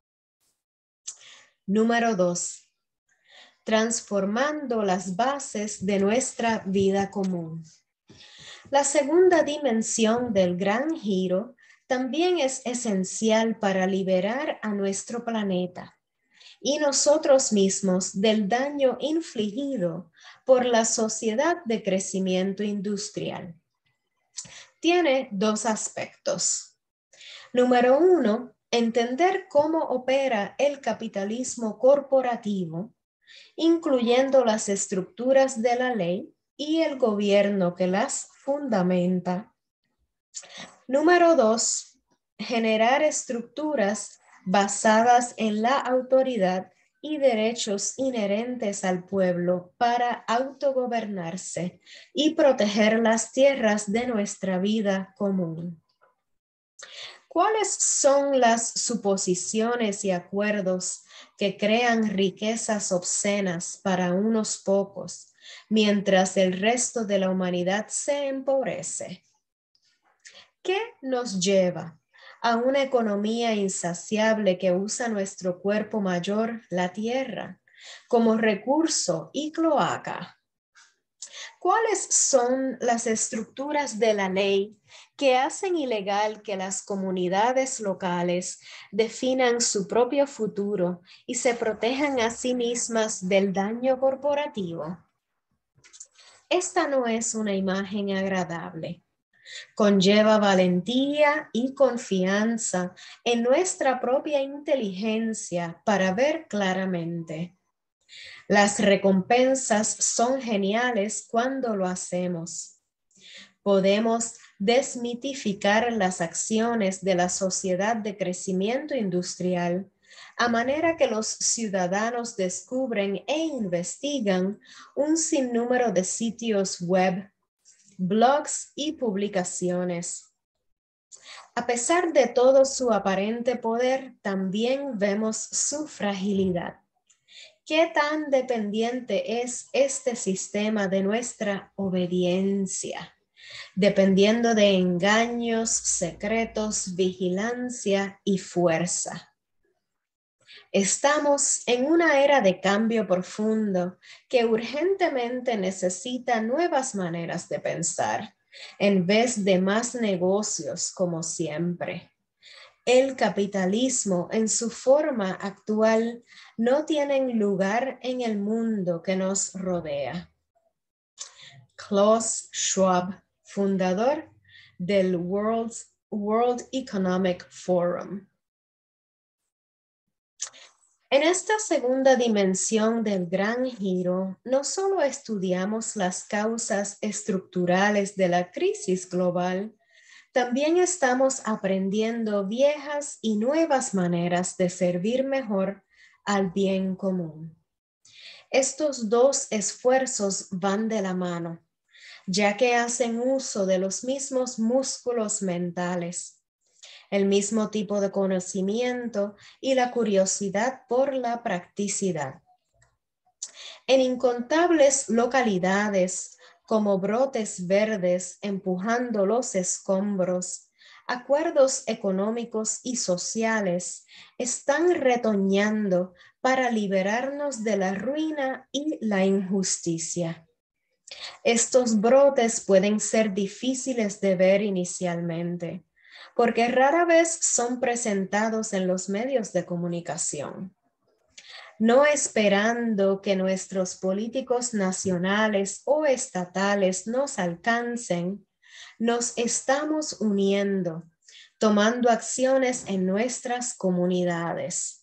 Número 2. Transformando las bases de nuestra vida común. La segunda dimensión del gran giro también es esencial para liberar a nuestro planeta y nosotros mismos del daño infligido por la sociedad de crecimiento industrial. Tiene dos aspectos. Número 1, entender cómo opera el capitalismo corporativo, incluyendo las estructuras de la ley y el gobierno que las fundamenta. Número 2, generar estructuras basadas en la autoridad y derechos inherentes al pueblo para autogobernarse y proteger las tierras de nuestra vida común. ¿Cuáles son las suposiciones y acuerdos que crean riquezas obscenas para unos pocos, mientras el resto de la humanidad se empobrece? ¿Qué nos lleva a una economía insaciable que usa nuestro cuerpo mayor, la tierra, como recurso y cloaca? ¿Cuáles son las estructuras de la ley que hacen ilegal que las comunidades locales definan su propio futuro y se protejan a sí mismas del daño corporativo? Esta no es una imagen agradable. Conlleva valentía y confianza en nuestra propia inteligencia para ver claramente. Las recompensas son geniales cuando lo hacemos. Podemos desmitificar las acciones de la sociedad de crecimiento industrial a manera que los ciudadanos descubren e investigan un sinnúmero de sitios web, blogs y publicaciones. A pesar de todo su aparente poder, también vemos su fragilidad. ¿Qué tan dependiente es este sistema de nuestra obediencia? Dependiendo de engaños, secretos, vigilancia y fuerza. Estamos en una era de cambio profundo que urgentemente necesita nuevas maneras de pensar, en vez de más negocios como siempre. El capitalismo en su forma actual no tiene lugar en el mundo que nos rodea. Klaus Schwab, fundador del World Economic Forum. En esta segunda dimensión del gran giro, no solo estudiamos las causas estructurales de la crisis global, también estamos aprendiendo viejas y nuevas maneras de servir mejor al bien común. Estos dos esfuerzos van de la mano, ya que hacen uso de los mismos músculos mentales, el mismo tipo de conocimiento y la curiosidad por la practicidad. En incontables localidades, como brotes verdes empujando los escombros, acuerdos económicos y sociales están retoñando para liberarnos de la ruina y la injusticia. Estos brotes pueden ser difíciles de ver inicialmente, porque rara vez son presentados en los medios de comunicación. No esperando que nuestros políticos nacionales o estatales nos alcancen, nos estamos uniendo, tomando acciones en nuestras comunidades.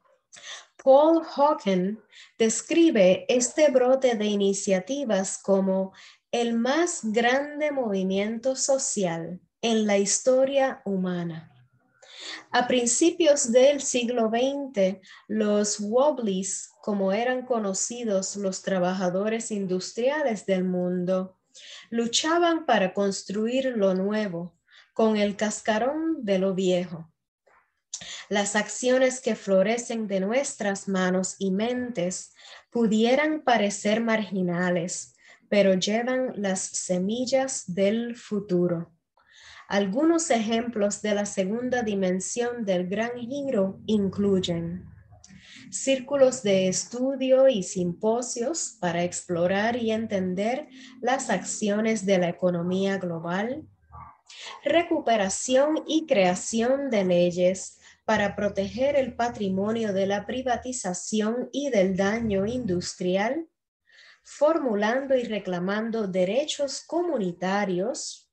Paul Hawken describe este brote de iniciativas como el más grande movimiento social en la historia humana. A principios del siglo XX, los Wobblies, como eran conocidos los trabajadores industriales del mundo, luchaban para construir lo nuevo con el cascarón de lo viejo. Las acciones que florecen de nuestras manos y mentes pudieran parecer marginales, pero llevan las semillas del futuro. Algunos ejemplos de la segunda dimensión del gran giro incluyen círculos de estudio y simposios para explorar y entender las acciones de la economía global, recuperación y creación de leyes para proteger el patrimonio de la privatización y del daño industrial, formulando y reclamando derechos comunitarios,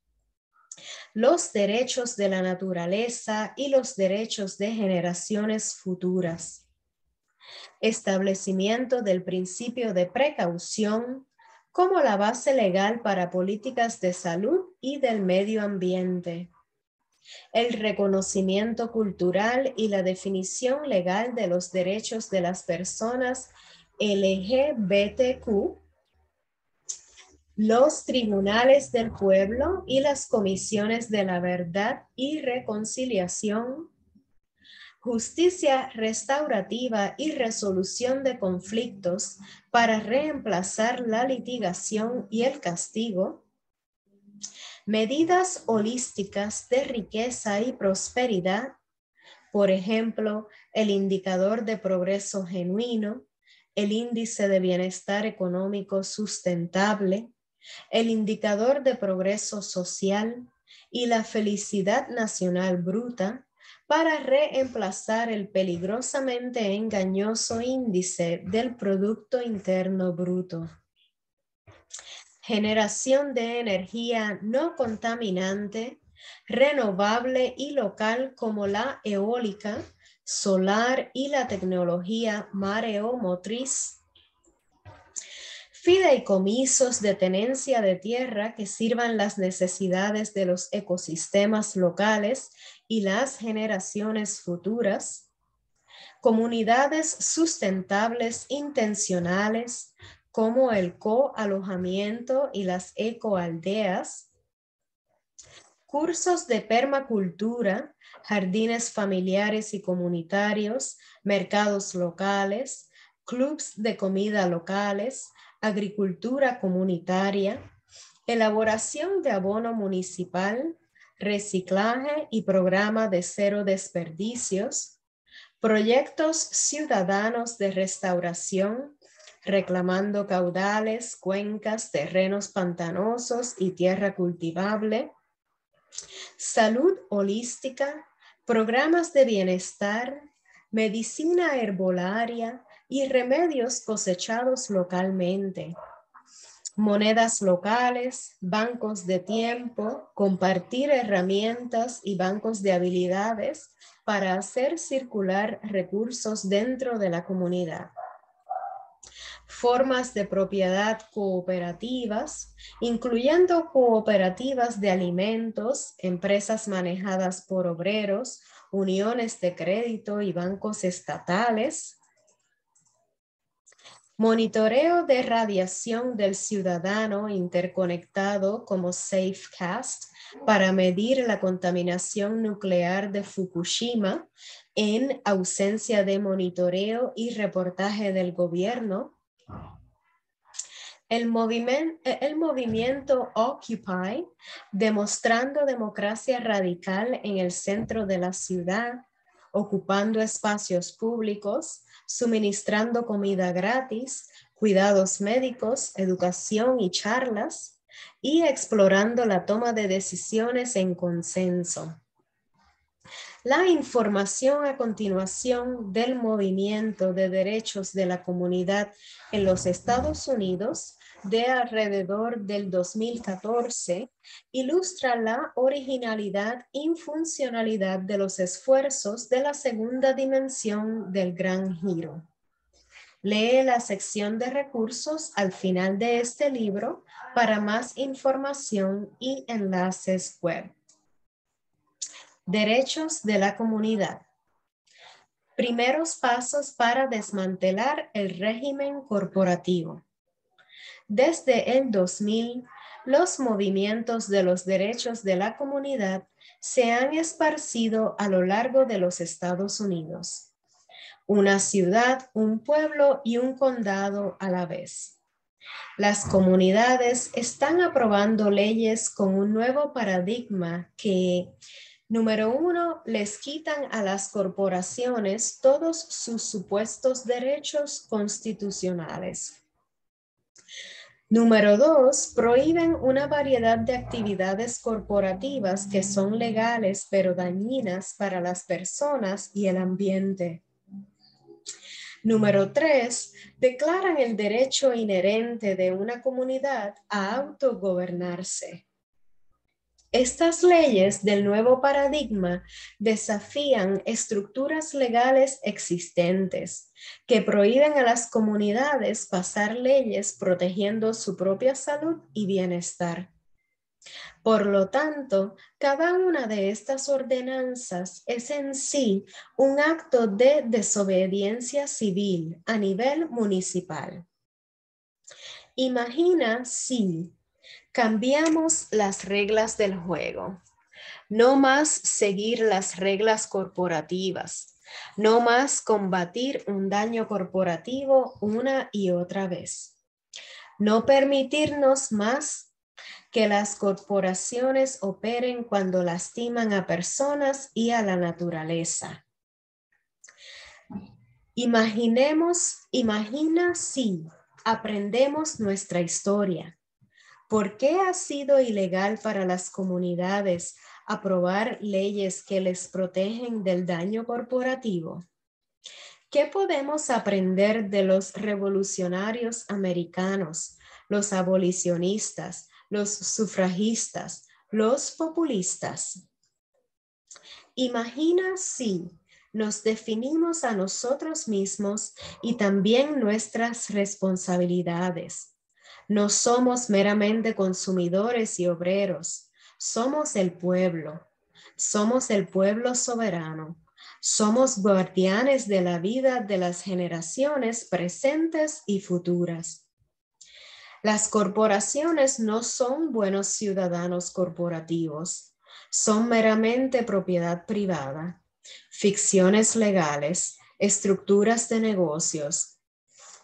los derechos de la naturaleza y los derechos de generaciones futuras, establecimiento del principio de precaución como la base legal para políticas de salud y del medio ambiente, el reconocimiento cultural y la definición legal de los derechos de las personas LGBTQ, los tribunales del pueblo y las comisiones de la verdad y reconciliación, justicia restaurativa y resolución de conflictos para reemplazar la litigación y el castigo, medidas holísticas de riqueza y prosperidad, por ejemplo, el indicador de progreso genuino, el índice de bienestar económico sustentable, el indicador de progreso social y la felicidad nacional bruta para reemplazar el peligrosamente engañoso índice del Producto Interno Bruto. Generación de energía no contaminante, renovable y local como la eólica, solar y la tecnología mareomotriz. Fideicomisos de tenencia de tierra que sirvan las necesidades de los ecosistemas locales y las generaciones futuras. Comunidades sustentables intencionales como el coalojamiento y las ecoaldeas. Cursos de permacultura, jardines familiares y comunitarios, mercados locales, clubs de comida locales, agricultura comunitaria, elaboración de abono municipal, reciclaje y programa de cero desperdicios, proyectos ciudadanos de restauración, reclamando caudales, cuencas, terrenos pantanosos y tierra cultivable, salud holística, programas de bienestar, medicina herbolaria y remedios cosechados localmente, monedas locales, bancos de tiempo, compartir herramientas y bancos de habilidades para hacer circular recursos dentro de la comunidad. Formas de propiedad cooperativas, incluyendo cooperativas de alimentos, empresas manejadas por obreros, uniones de crédito y bancos estatales. Monitoreo de radiación del ciudadano interconectado como SafeCast para medir la contaminación nuclear de Fukushima en ausencia de monitoreo y reportaje del gobierno. El movimiento Occupy, demostrando democracia radical en el centro de la ciudad, ocupando espacios públicos, suministrando comida gratis, cuidados médicos, educación y charlas, y explorando la toma de decisiones en consenso. La información a continuación del movimiento de derechos de la comunidad en los Estados Unidos de alrededor del 2014 ilustra la originalidad y funcionalidad de los esfuerzos de la segunda dimensión del Gran Giro. Lee la sección de recursos al final de este libro para más información y enlaces web. Derechos de la comunidad. Primeros pasos para desmantelar el régimen corporativo. Desde el 2000, los movimientos de los derechos de la comunidad se han esparcido a lo largo de los Estados Unidos. Una ciudad, un pueblo y un condado a la vez. Las comunidades están aprobando leyes con un nuevo paradigma que, número 1, les quitan a las corporaciones todos sus supuestos derechos constitucionales. Número 2, prohíben una variedad de actividades corporativas que son legales pero dañinas para las personas y el ambiente. Número 3, declaran el derecho inherente de una comunidad a autogobernarse. Estas leyes del nuevo paradigma desafían estructuras legales existentes que prohíben a las comunidades pasar leyes protegiendo su propia salud y bienestar. Por lo tanto, cada una de estas ordenanzas es en sí un acto de desobediencia civil a nivel municipal. Imagina si cambiamos las reglas del juego. No más seguir las reglas corporativas. No más combatir un daño corporativo una y otra vez. No permitirnos más que las corporaciones operen cuando lastiman a personas y a la naturaleza. Imagina si aprendemos nuestra historia. ¿Por qué ha sido ilegal para las comunidades aprobar leyes que les protegen del daño corporativo? ¿Qué podemos aprender de los revolucionarios americanos, los abolicionistas, los sufragistas, los populistas? Imagina si nos definimos a nosotros mismos y también nuestras responsabilidades. No somos meramente consumidores y obreros, somos el pueblo soberano, somos guardianes de la vida de las generaciones presentes y futuras. Las corporaciones no son buenos ciudadanos corporativos, son meramente propiedad privada, ficciones legales, estructuras de negocios.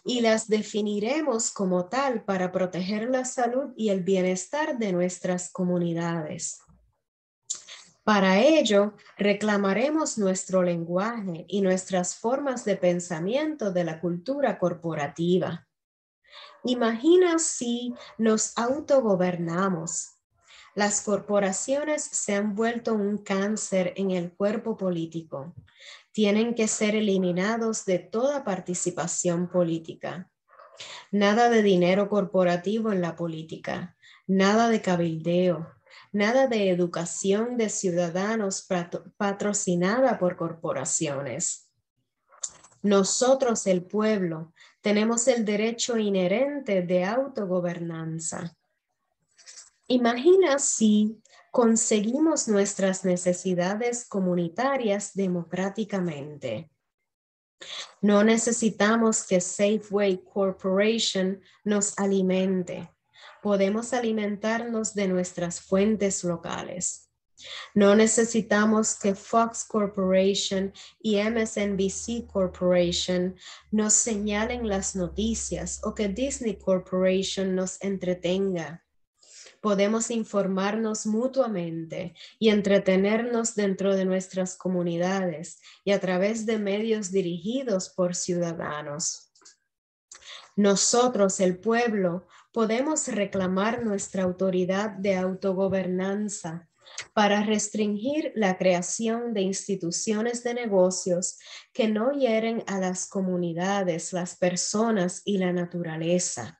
y las definiremos como tal para proteger la salud y el bienestar de nuestras comunidades. Para ello, reclamaremos nuestro lenguaje y nuestras formas de pensamiento de la cultura corporativa. Imagina si nos autogobernamos. Las corporaciones se han vuelto un cáncer en el cuerpo político. Tienen que ser eliminados de toda participación política. Nada de dinero corporativo en la política, nada de cabildeo, nada de educación de ciudadanos patrocinada por corporaciones. Nosotros, el pueblo, tenemos el derecho inherente de autogobernanza. Imagina si conseguimos nuestras necesidades comunitarias democráticamente. No necesitamos que Safeway Corporation nos alimente. Podemos alimentarnos de nuestras fuentes locales. No necesitamos que Fox Corporation y MSNBC Corporation nos señalen las noticias o que Disney Corporation nos entretenga. Podemos informarnos mutuamente y entretenernos dentro de nuestras comunidades y a través de medios dirigidos por ciudadanos. Nosotros, el pueblo, podemos reclamar nuestra autoridad de autogobernanza para restringir la creación de instituciones de negocios que no hieren a las comunidades, las personas y la naturaleza.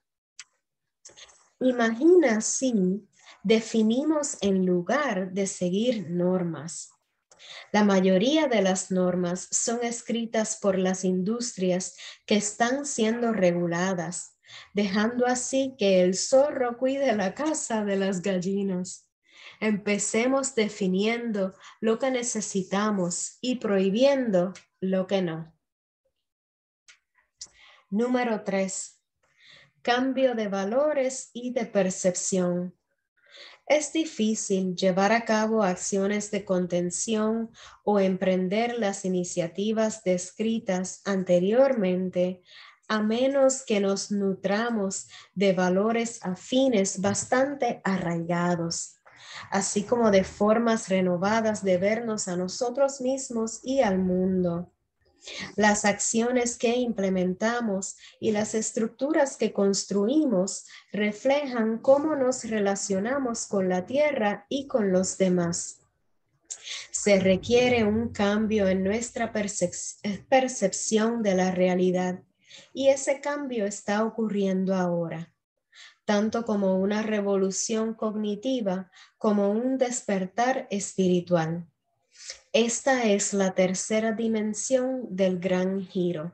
Imagina si definimos en lugar de seguir normas. La mayoría de las normas son escritas por las industrias que están siendo reguladas, dejando así que el zorro cuide la casa de las gallinas. Empecemos definiendo lo que necesitamos y prohibiendo lo que no. Número 3. Cambio de valores y de percepción. Es difícil llevar a cabo acciones de contención o emprender las iniciativas descritas anteriormente a menos que nos nutramos de valores afines bastante arraigados, así como de formas renovadas de vernos a nosotros mismos y al mundo. Las acciones que implementamos y las estructuras que construimos reflejan cómo nos relacionamos con la tierra y con los demás. Se requiere un cambio en nuestra percepción de la realidad y ese cambio está ocurriendo ahora, tanto como una revolución cognitiva como un despertar espiritual. Esta es la tercera dimensión del gran giro.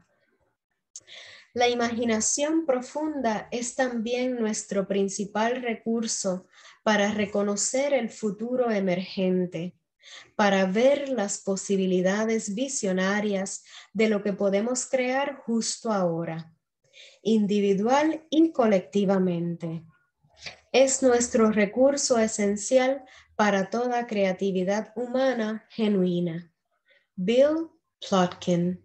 La imaginación profunda es también nuestro principal recurso para reconocer el futuro emergente, para ver las posibilidades visionarias de lo que podemos crear justo ahora, individual y colectivamente. Es nuestro recurso esencial para toda creatividad humana genuina. Bill Plotkin.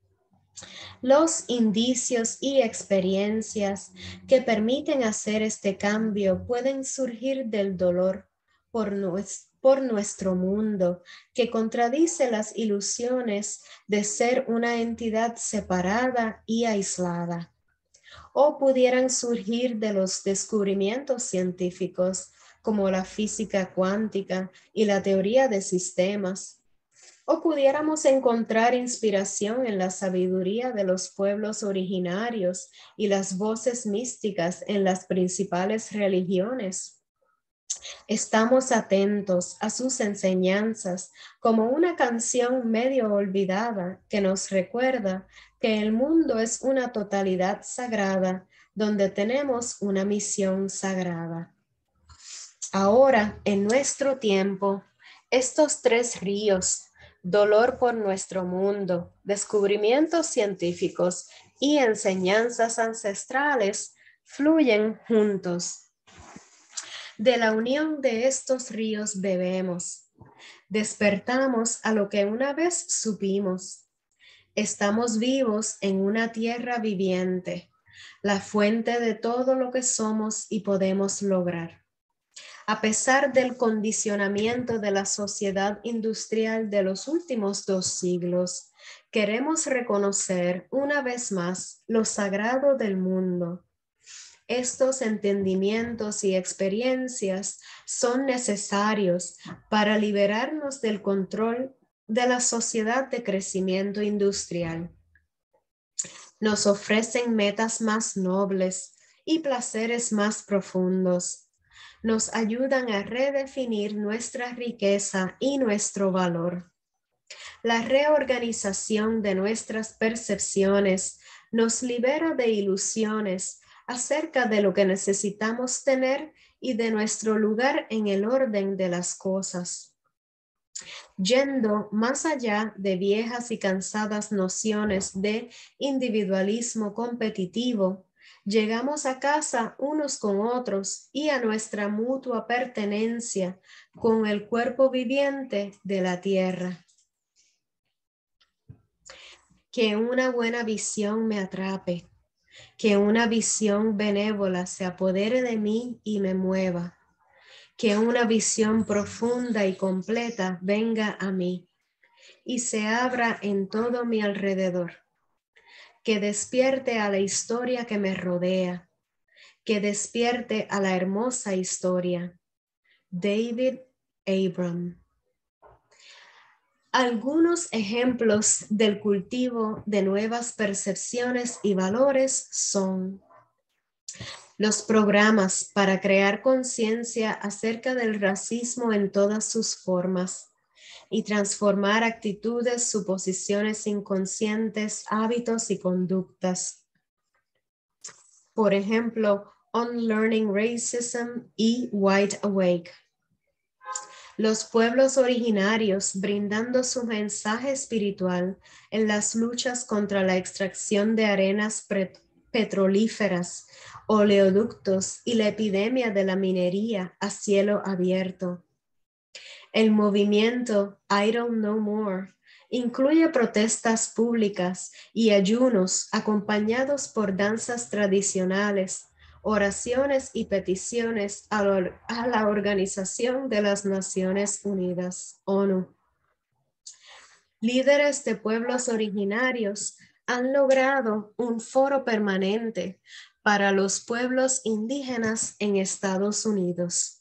Los indicios y experiencias que permiten hacer este cambio pueden surgir del dolor por nuestro mundo, que contradice las ilusiones de ser una entidad separada y aislada. O pudieran surgir de los descubrimientos científicos como la física cuántica y la teoría de sistemas. O pudiéramos encontrar inspiración en la sabiduría de los pueblos originarios y las voces místicas en las principales religiones. Estamos atentos a sus enseñanzas como una canción medio olvidada que nos recuerda que el mundo es una totalidad sagrada donde tenemos una misión sagrada. Ahora, en nuestro tiempo, estos tres ríos, dolor por nuestro mundo, descubrimientos científicos y enseñanzas ancestrales, fluyen juntos. De la unión de estos ríos bebemos. Despertamos a lo que una vez supimos. Estamos vivos en una tierra viviente. la fuente de todo lo que somos y podemos lograr. A pesar del condicionamiento de la sociedad industrial de los últimos 2 siglos, queremos reconocer una vez más lo sagrado del mundo. Estos entendimientos y experiencias son necesarios para liberarnos del control de la sociedad de crecimiento industrial. Nos ofrecen metas más nobles y placeres más profundos. Nos ayudan a redefinir nuestra riqueza y nuestro valor. La reorganización de nuestras percepciones nos libera de ilusiones acerca de lo que necesitamos tener y de nuestro lugar en el orden de las cosas. Yendo más allá de viejas y cansadas nociones de individualismo competitivo, llegamos a casa unos con otros y a nuestra mutua pertenencia con el cuerpo viviente de la tierra. Que una buena visión me atrape, que una visión benévola se apodere de mí y me mueva, que una visión profunda y completa venga a mí y se abra en todo mi alrededor, que despierte a la historia que me rodea, que despierte a la hermosa historia. David Abram. Algunos ejemplos del cultivo de nuevas percepciones y valores son los programas para crear conciencia acerca del racismo en todas sus formas y transformar actitudes, suposiciones inconscientes, hábitos y conductas. Por ejemplo, Unlearning Racism y Wide Awake. Los pueblos originarios brindando su mensaje espiritual en las luchas contra la extracción de arenas petrolíferas, oleoductos y la epidemia de la minería a cielo abierto. El movimiento Idle No More incluye protestas públicas y ayunos acompañados por danzas tradicionales, oraciones y peticiones a la Organización de las Naciones Unidas, ONU. Líderes de pueblos originarios han logrado un foro permanente para los pueblos indígenas en Estados Unidos.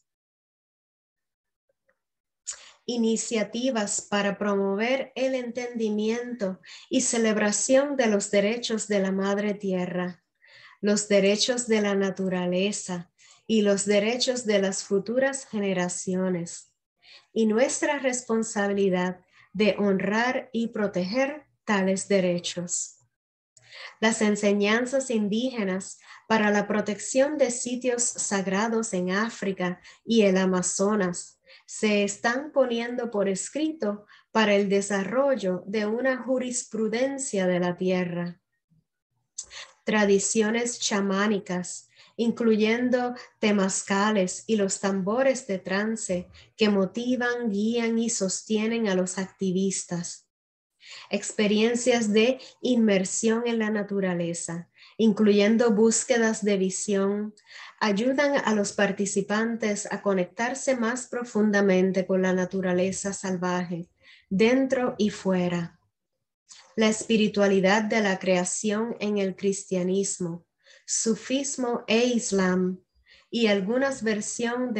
Iniciativas para promover el entendimiento y celebración de los derechos de la Madre Tierra, los derechos de la naturaleza y los derechos de las futuras generaciones, y nuestra responsabilidad de honrar y proteger tales derechos. Las enseñanzas indígenas para la protección de sitios sagrados en África y el Amazonas se están poniendo por escrito para el desarrollo de una jurisprudencia de la tierra. Tradiciones chamánicas, incluyendo temazcales y los tambores de trance que motivan, guían y sostienen a los activistas. Experiencias de inmersión en la naturaleza, incluyendo búsquedas de visión, ayudan a los participantes a conectarse más profundamente con la naturaleza salvaje, dentro y fuera. La espiritualidad de la creación en el cristianismo, sufismo e islam y algunas versiones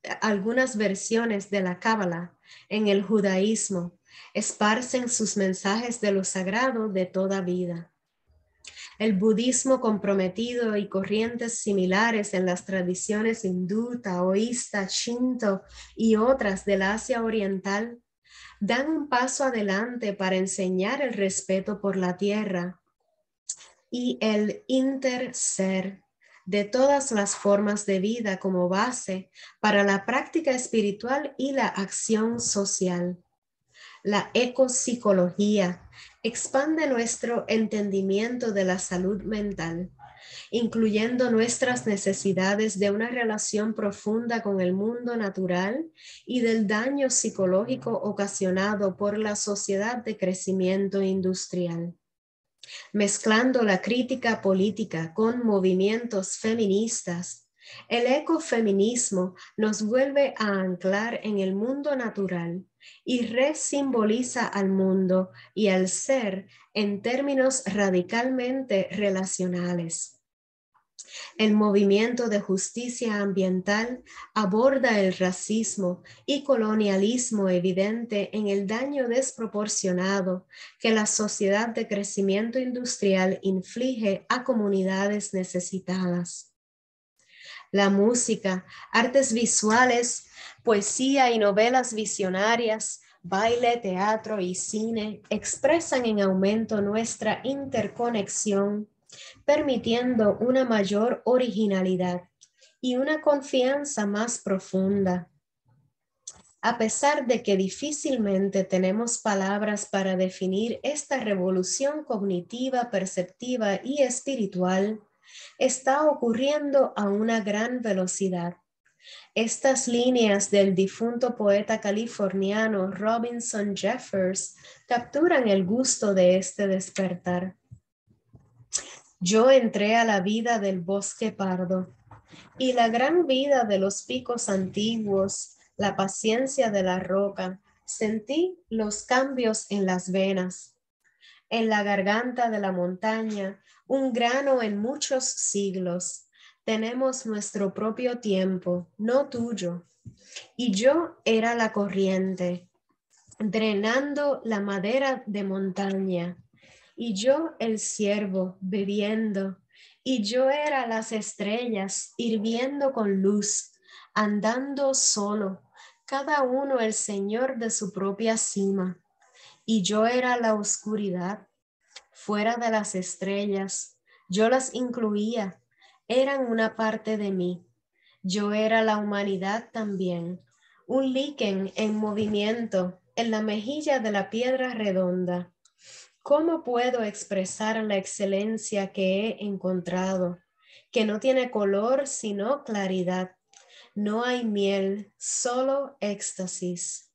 de la Cábala en el judaísmo esparcen sus mensajes de lo sagrado de toda vida. El budismo comprometido y corrientes similares en las tradiciones hindú, taoísta, shinto y otras del Asia Oriental dan un paso adelante para enseñar el respeto por la tierra y el interser de todas las formas de vida como base para la práctica espiritual y la acción social. La ecopsicología expande nuestro entendimiento de la salud mental, incluyendo nuestras necesidades de una relación profunda con el mundo natural y del daño psicológico ocasionado por la sociedad de crecimiento industrial. Mezclando la crítica política con movimientos feministas, el ecofeminismo nos vuelve a anclar en el mundo natural y resimboliza al mundo y al ser en términos radicalmente relacionales. El movimiento de justicia ambiental aborda el racismo y colonialismo evidente en el daño desproporcionado que la sociedad de crecimiento industrial inflige a comunidades necesitadas. La música, artes visuales, poesía y novelas visionarias, baile, teatro y cine expresan en aumento nuestra interconexión, permitiendo una mayor originalidad y una confianza más profunda. A pesar de que difícilmente tenemos palabras para definir esta revolución cognitiva, perceptiva y espiritual, está ocurriendo a una gran velocidad. Estas líneas del difunto poeta californiano Robinson Jeffers capturan el gusto de este despertar. Yo entré a la vida del bosque pardo y la gran vida de los picos antiguos, la paciencia de la roca. Sentí los cambios en las venas, en la garganta de la montaña, un grano en muchos siglos. Tenemos nuestro propio tiempo, no tuyo. Y yo era la corriente, drenando la madera de montaña. Y yo el ciervo bebiendo, y yo era las estrellas hirviendo con luz, andando solo, cada uno el señor de su propia cima. Y yo era la oscuridad, fuera de las estrellas, yo las incluía, eran una parte de mí. Yo era la humanidad también, un líquen en movimiento en la mejilla de la piedra redonda. ¿Cómo puedo expresar la excelencia que he encontrado? Que no tiene color sino claridad. No hay miel, solo éxtasis.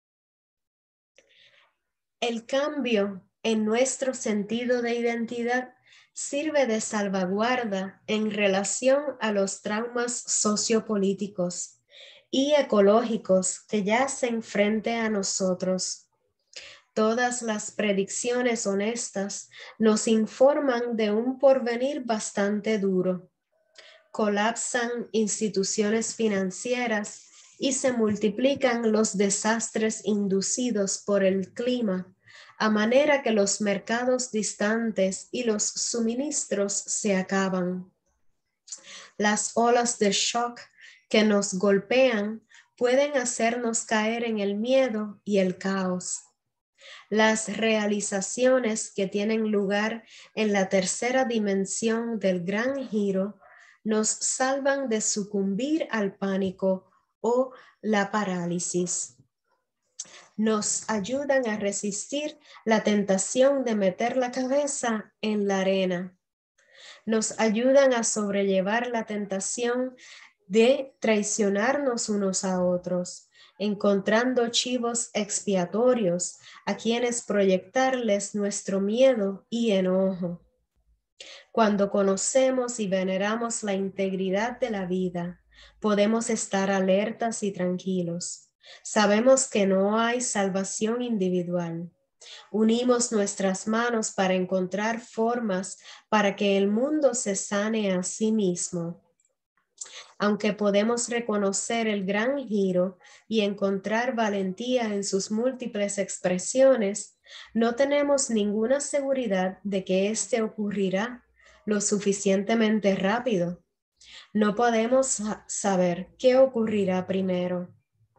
El cambio en nuestro sentido de identidad sirve de salvaguarda en relación a los traumas sociopolíticos y ecológicos que yacen frente a nosotros. Todas las predicciones honestas nos informan de un porvenir bastante duro. Colapsan instituciones financieras y se multiplican los desastres inducidos por el clima, a manera que los mercados distantes y los suministros se acaban. Las olas de shock que nos golpean pueden hacernos caer en el miedo y el caos. Las realizaciones que tienen lugar en la tercera dimensión del gran giro nos salvan de sucumbir al pánico o la parálisis. Nos ayudan a resistir la tentación de meter la cabeza en la arena. Nos ayudan a sobrellevar la tentación de traicionarnos unos a otros, encontrando chivos expiatorios a quienes proyectarles nuestro miedo y enojo. Cuando conocemos y veneramos la integridad de la vida, podemos estar alertas y tranquilos. Sabemos que no hay salvación individual. Unimos nuestras manos para encontrar formas para que el mundo se sane a sí mismo. Aunque podemos reconocer el gran giro y encontrar valentía en sus múltiples expresiones, no tenemos ninguna seguridad de que este ocurrirá lo suficientemente rápido. No podemos saber qué ocurrirá primero.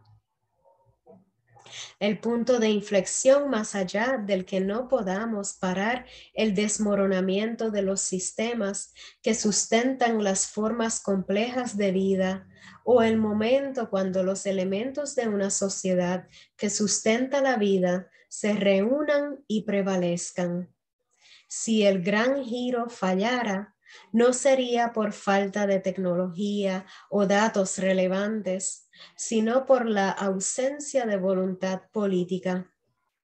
El punto de inflexión más allá del que no podamos parar el desmoronamiento de los sistemas que sustentan las formas complejas de vida o el momento cuando los elementos de una sociedad que sustenta la vida se reúnan y prevalezcan. Si el gran giro fallara, no sería por falta de tecnología o datos relevantes, sino por la ausencia de voluntad política.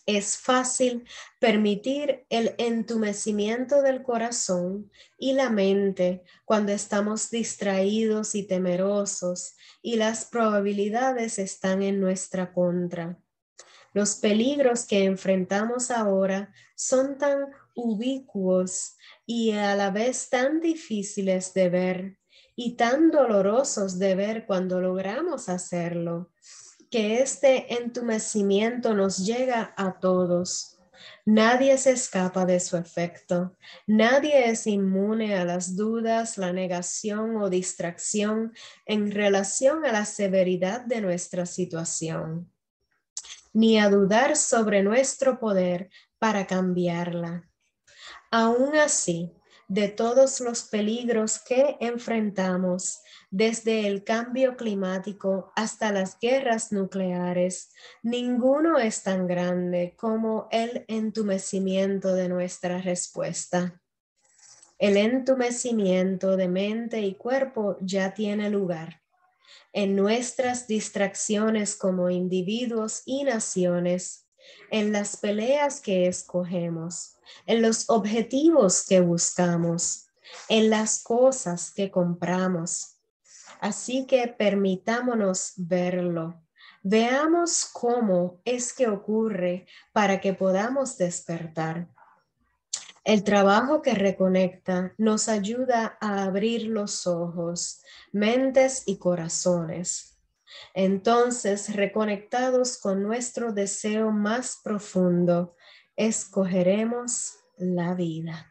Es fácil permitir el entumecimiento del corazón y la mente cuando estamos distraídos y temerosos y las probabilidades están en nuestra contra. Los peligros que enfrentamos ahora son tan ubicuos y a la vez tan difíciles de ver y tan dolorosos de ver cuando logramos hacerlo, que este entumecimiento nos llega a todos. Nadie se escapa de su efecto. Nadie es inmune a las dudas, la negación o distracción en relación a la severidad de nuestra situación, ni a dudar sobre nuestro poder para cambiarla. Aún así, de todos los peligros que enfrentamos, desde el cambio climático hasta las guerras nucleares, ninguno es tan grande como el entumecimiento de nuestra respuesta. El entumecimiento de mente y cuerpo ya tiene lugar en nuestras distracciones como individuos y naciones, en las peleas que escogemos, en los objetivos que buscamos, en las cosas que compramos. Así que permitámonos verlo. Veamos cómo es que ocurre para que podamos despertar. El trabajo que reconecta nos ayuda a abrir los ojos, mentes y corazones. Entonces, reconectados con nuestro deseo más profundo, escogeremos la vida.